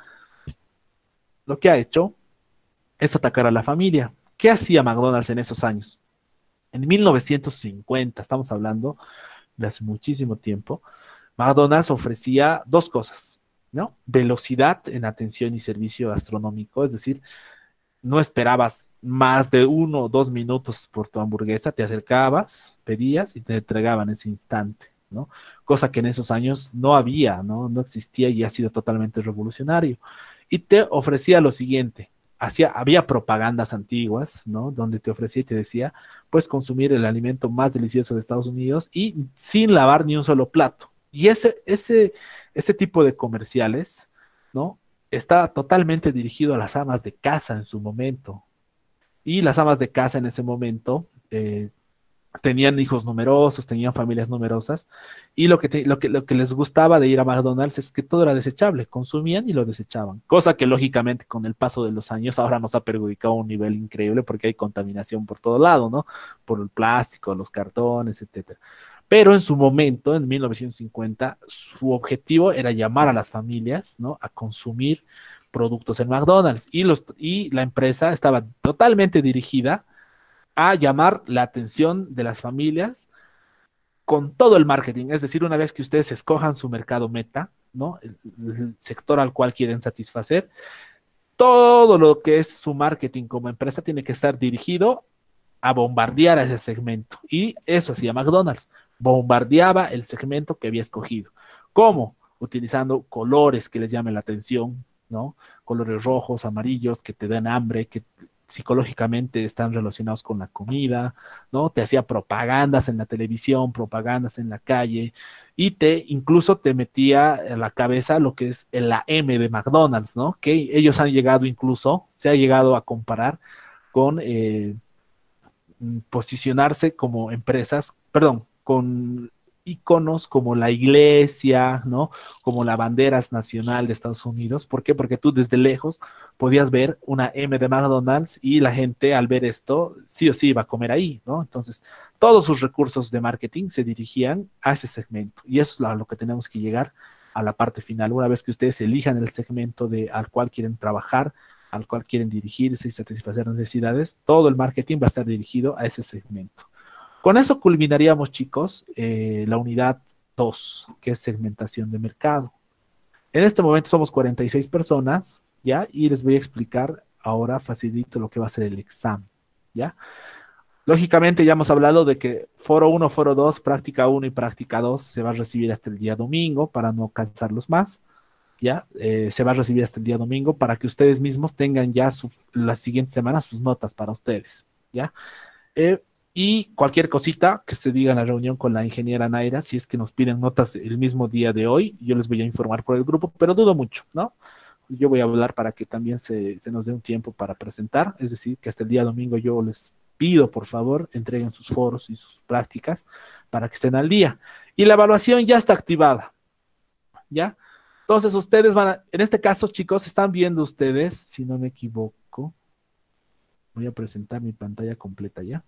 S1: lo que ha hecho es atacar a la familia. ¿Qué hacía McDonald's en esos años? En mil novecientos cincuenta, estamos hablando de hace muchísimo tiempo, McDonald's ofrecía dos cosas, ¿no? Velocidad en atención y servicio gastronómico, es decir, no esperabas más de uno o dos minutos por tu hamburguesa, te acercabas, pedías y te entregaban ese instante, ¿no? Cosa que en esos años no había, ¿no? No existía y ha sido totalmente revolucionario. Y te ofrecía lo siguiente. Hacía, había propagandas antiguas, ¿no? Donde te ofrecía y te decía, puedes consumir el alimento más delicioso de Estados Unidos y sin lavar ni un solo plato. Y ese, ese, ese tipo de comerciales, ¿no? Está totalmente dirigido a las amas de casa en su momento. Y las amas de casa en ese momento eh, tenían hijos numerosos, tenían familias numerosas, y lo que, te, lo, que, lo que les gustaba de ir a McDonald's es que todo era desechable, consumían y lo desechaban, cosa que lógicamente con el paso de los años ahora nos ha perjudicado a un nivel increíble porque hay contaminación por todo lado, ¿no? Por el plástico, los cartones, etcétera. Pero en su momento, en mil novecientos cincuenta, su objetivo era llamar a las familias, ¿no? A consumir productos en McDonald's, y, los, y la empresa estaba totalmente dirigida a llamar la atención de las familias con todo el marketing. Es decir, una vez que ustedes escojan su mercado meta, ¿no? El, el sector al cual quieren satisfacer, todo lo que es su marketing como empresa tiene que estar dirigido a bombardear a ese segmento. Y eso hacía McDonald's, bombardeaba el segmento que había escogido. ¿Cómo? Utilizando colores que les llamen la atención, ¿no? Colores rojos, amarillos, que te den hambre, que psicológicamente están relacionados con la comida, ¿no? Te hacía propagandas en la televisión, propagandas en la calle, y te incluso te metía en la cabeza lo que es la M de McDonald's, ¿no? Que ellos han llegado incluso, se ha llegado a comparar con eh, posicionarse como empresas, perdón, con iconos como la iglesia, ¿no? Como la bandera nacional de Estados Unidos. ¿Por qué? Porque tú desde lejos podías ver una M de McDonald's y la gente al ver esto sí o sí iba a comer ahí, ¿no? Entonces, todos sus recursos de marketing se dirigían a ese segmento, y eso es a lo que tenemos que llegar a la parte final. Una vez que ustedes elijan el segmento de, al cual quieren trabajar, al cual quieren dirigirse y satisfacer necesidades, todo el marketing va a estar dirigido a ese segmento. Con eso culminaríamos, chicos, eh, la unidad dos, que es segmentación de mercado. En este momento somos cuarenta y seis personas, ¿ya? Y les voy a explicar ahora facilito lo que va a ser el examen, ¿ya? Lógicamente ya hemos hablado de que foro uno, foro dos, práctica uno y práctica dos se va a recibir hasta el día domingo para no cansarlos más, ¿ya? Eh, se va a recibir hasta el día domingo para que ustedes mismos tengan ya su, la siguiente semana sus notas para ustedes, ¿ya? Eh, Y cualquier cosita que se diga en la reunión con la ingeniera Naira, si es que nos piden notas el mismo día de hoy, yo les voy a informar por el grupo, pero dudo mucho, ¿no? Yo voy a hablar para que también se, se nos dé un tiempo para presentar, es decir, que hasta el día domingo yo les pido, por favor, entreguen sus foros y sus prácticas para que estén al día. Y la evaluación ya está activada, ¿ya? Entonces ustedes van a, en este caso, chicos, están viendo ustedes, si no me equivoco, voy a presentar mi pantalla completa ya.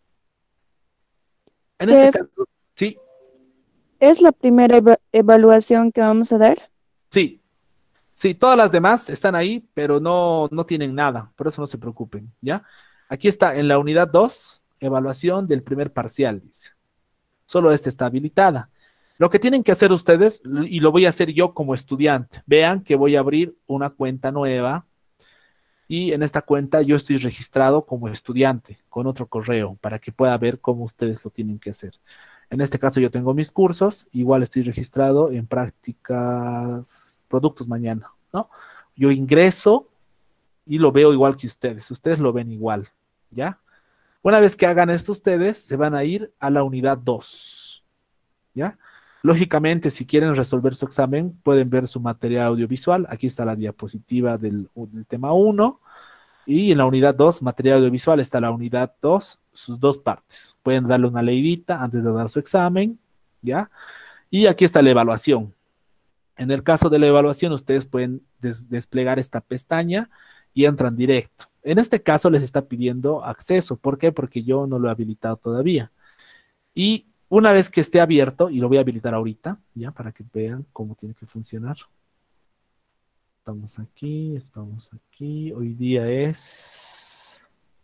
S1: En este
S10: Chef,
S1: caso, sí,
S10: ¿es la primera eva- evaluación que vamos a dar?
S1: sí, sí, todas las demás están ahí, pero no, no tienen nada, por eso no se preocupen, ¿ya? Aquí está, en la unidad dos, evaluación del primer parcial, dice. Solo esta está habilitada. Lo que tienen que hacer ustedes, y lo voy a hacer yo como estudiante, vean que voy a abrir una cuenta nueva y en esta cuenta yo estoy registrado como estudiante con otro correo para que pueda ver cómo ustedes lo tienen que hacer. En este caso yo tengo mis cursos, igual estoy registrado en prácticas, productos mañana, ¿no? Yo ingreso y lo veo igual que ustedes, ustedes lo ven igual, ¿ya? Una vez que hagan esto ustedes, se van a ir a la unidad dos, ¿ya? Lógicamente, si quieren resolver su examen, pueden ver su material audiovisual. Aquí está la diapositiva del, del tema uno. Y en la unidad dos, material audiovisual, está la unidad dos, sus dos partes. Pueden darle una leidita antes de dar su examen, ¿ya? Y aquí está la evaluación. En el caso de la evaluación, ustedes pueden des desplegar esta pestaña y entran directo. En este caso les está pidiendo acceso. ¿Por qué? Porque yo no lo he habilitado todavía. Y una vez que esté abierto, y lo voy a habilitar ahorita, ya, para que vean cómo tiene que funcionar. Estamos aquí, estamos aquí. Hoy día es,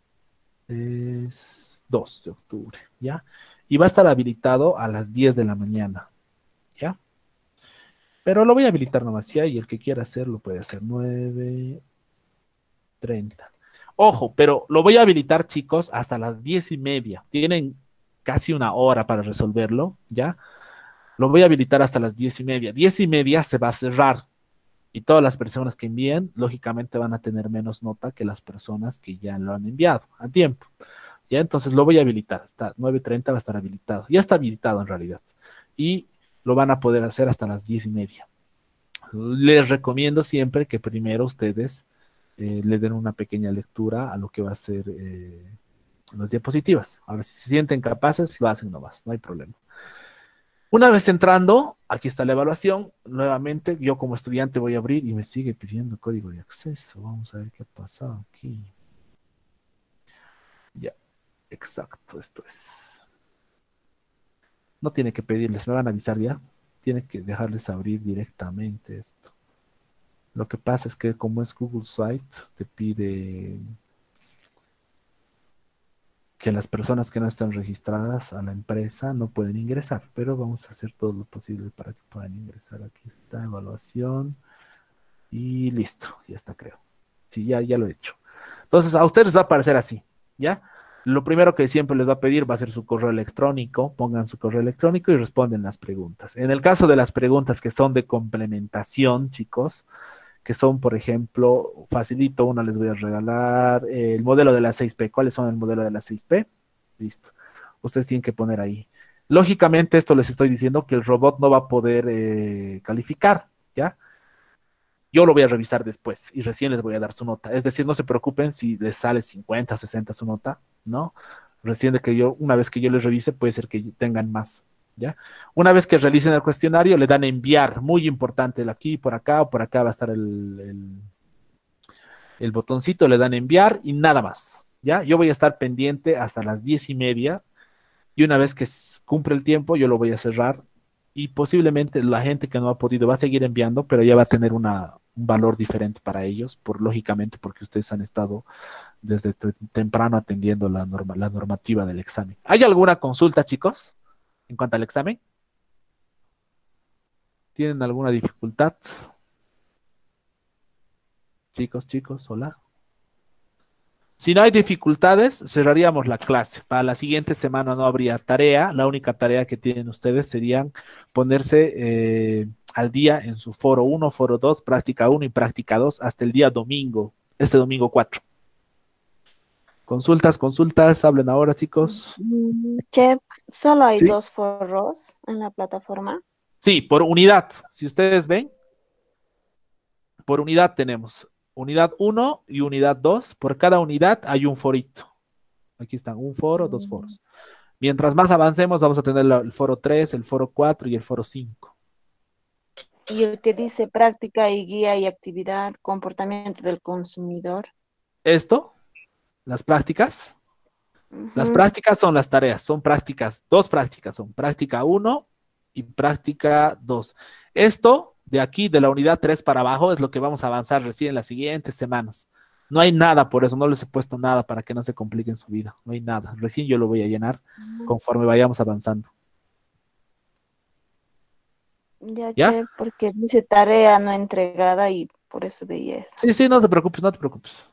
S1: es dos de octubre, ¿ya? Y va a estar habilitado a las diez de la mañana, ¿ya? Pero lo voy a habilitar nomás, ¿ya? Y el que quiera hacerlo puede hacer nueve treinta. Ojo, pero lo voy a habilitar, chicos, hasta las diez y media. Tienen casi una hora para resolverlo, ¿ya? Lo voy a habilitar hasta las diez y media. Diez y media se va a cerrar. Y todas las personas que envíen, lógicamente van a tener menos nota que las personas que ya lo han enviado a tiempo. ¿Ya? Entonces lo voy a habilitar. Hasta nueve treinta va a estar habilitado. Ya está habilitado en realidad. Y lo van a poder hacer hasta las diez y media. Les recomiendo siempre que primero ustedes eh, le den una pequeña lectura a lo que va a ser eh, las diapositivas. Ahora, si se sienten capaces, lo hacen nomás, no hay problema. Una vez entrando, aquí está la evaluación. Nuevamente, yo como estudiante voy a abrir y me sigue pidiendo código de acceso. Vamos a ver qué ha pasado aquí. Ya, exacto, esto es. No tiene que pedirles, me van a avisar ya. Tiene que dejarles abrir directamente esto. Lo que pasa es que como es Google Site, te pide que las personas que no están registradas a la empresa no pueden ingresar, pero vamos a hacer todo lo posible para que puedan ingresar. Aquí está, evaluación, y listo, ya está, creo. Sí, ya, ya lo he hecho. Entonces, a ustedes les va a aparecer así, ¿ya? Lo primero que siempre les va a pedir va a ser su correo electrónico, pongan su correo electrónico y responden las preguntas. En el caso de las preguntas que son de complementación, chicos, que son, por ejemplo, facilito, una les voy a regalar, eh, el modelo de la seis P. ¿Cuáles son el modelo de la seis P? Listo. Ustedes tienen que poner ahí. Lógicamente, esto les estoy diciendo que el robot no va a poder eh, calificar, ¿ya? Yo lo voy a revisar después y recién les voy a dar su nota. Es decir, no se preocupen si les sale cincuenta, sesenta su nota, ¿no? Recién de que yo, una vez que yo les revise, puede ser que tengan más, ¿ya? Una vez que realicen el cuestionario, le dan a enviar, muy importante, aquí, por acá o por acá va a estar el, el, el botoncito, le dan a enviar y nada más, ¿ya? Yo voy a estar pendiente hasta las diez y media y una vez que cumple el tiempo, yo lo voy a cerrar y posiblemente la gente que no ha podido va a seguir enviando, pero ya va a tener una, un valor diferente para ellos, por lógicamente porque ustedes han estado desde temprano atendiendo la, norma, la normativa del examen. ¿Hay alguna consulta, chicos, en cuanto al examen? ¿Tienen alguna dificultad? Chicos, chicos, hola. Si no hay dificultades, cerraríamos la clase. Para la siguiente semana no habría tarea. La única tarea que tienen ustedes serían ponerse eh, al día en su foro uno, foro dos, práctica uno y práctica dos hasta el día domingo, este domingo cuatro. Consultas, consultas, hablen ahora, chicos.
S9: Chef, ¿solo hay
S1: ¿Sí?
S9: dos foros en la plataforma?
S1: Sí, por unidad. Si ustedes ven, por unidad tenemos unidad uno y unidad dos. Por cada unidad hay un forito. Aquí están, un foro, dos foros. Mientras más avancemos, vamos a tener el foro tres, el foro cuatro y el foro cinco.
S9: Y el que dice práctica y guía y actividad, comportamiento del consumidor.
S1: Esto, las prácticas. Las
S9: Ujú.
S1: prácticas son las tareas, son prácticas, dos prácticas, son práctica uno y práctica dos. Esto de aquí, de la unidad tres para abajo, es lo que vamos a avanzar recién en las siguientes semanas. No hay nada, por eso no les he puesto nada para que no se compliquen su vida. No hay nada. Recién yo lo voy a llenar conforme vayamos avanzando.
S9: Ya,
S1: ¿Ya?
S9: chef, porque dice tarea no entregada y por eso veía eso.
S1: Sí, sí, no te preocupes, no te preocupes.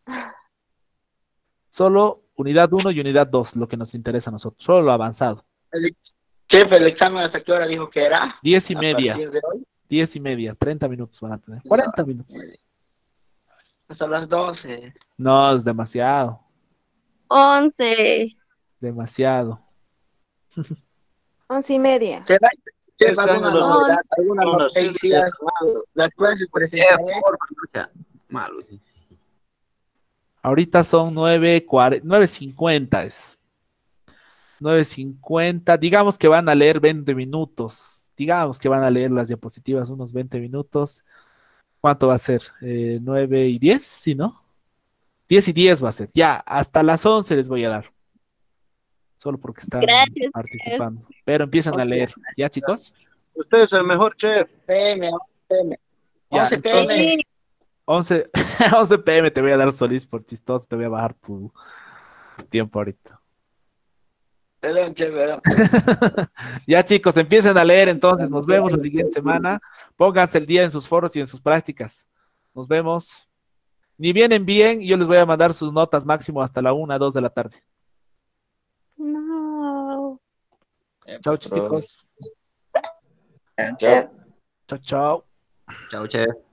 S1: Solo unidad uno y unidad dos, lo que nos interesa a nosotros. Solo lo avanzado.
S8: El, chef, ¿el examen hasta qué hora dijo que era?
S1: Diez y
S8: A
S1: media.
S8: partir de hoy.
S1: Diez y media. Treinta minutos van a tener. Cuarenta minutos.
S8: Hasta las doce.
S1: No, es demasiado.
S5: Once.
S1: Demasiado.
S9: Once y media.
S8: ¿Será, chef,
S4: Este año
S8: alguna
S4: los
S8: novedad, alguna
S4: con los
S8: noticia? Las clases presenciales.
S11: Malo, sí.
S1: Ahorita son nueve cincuenta es. nueve cincuenta. Digamos que van a leer veinte minutos. Digamos que van a leer las diapositivas unos veinte minutos. ¿Cuánto va a ser? Eh, nueve y diez, ¿sí, no? diez y diez va a ser. Ya, hasta las once les voy a dar. Solo porque están
S5: Gracias.
S1: participando. Pero empiezan a leer. ¿Ya, chicos?
S4: Usted es el mejor chef.
S8: P M, P M.
S1: Ya,
S8: once P M.
S5: Sí.
S1: once, once p m te voy a dar, Solís, por chistoso. Te voy a bajar tu, tu tiempo ahorita.
S8: Perdón, chef, perdón.
S1: Ya, chicos, empiecen a leer entonces. Nos vemos la siguiente semana. Pónganse el día en sus foros y en sus prácticas. Nos vemos. Ni vienen bien, yo les voy a mandar sus notas máximo hasta la una, dos de la tarde.
S9: No.
S1: Chao, chicos.
S3: Chef.
S1: Chao, chao.
S11: Chao, chef.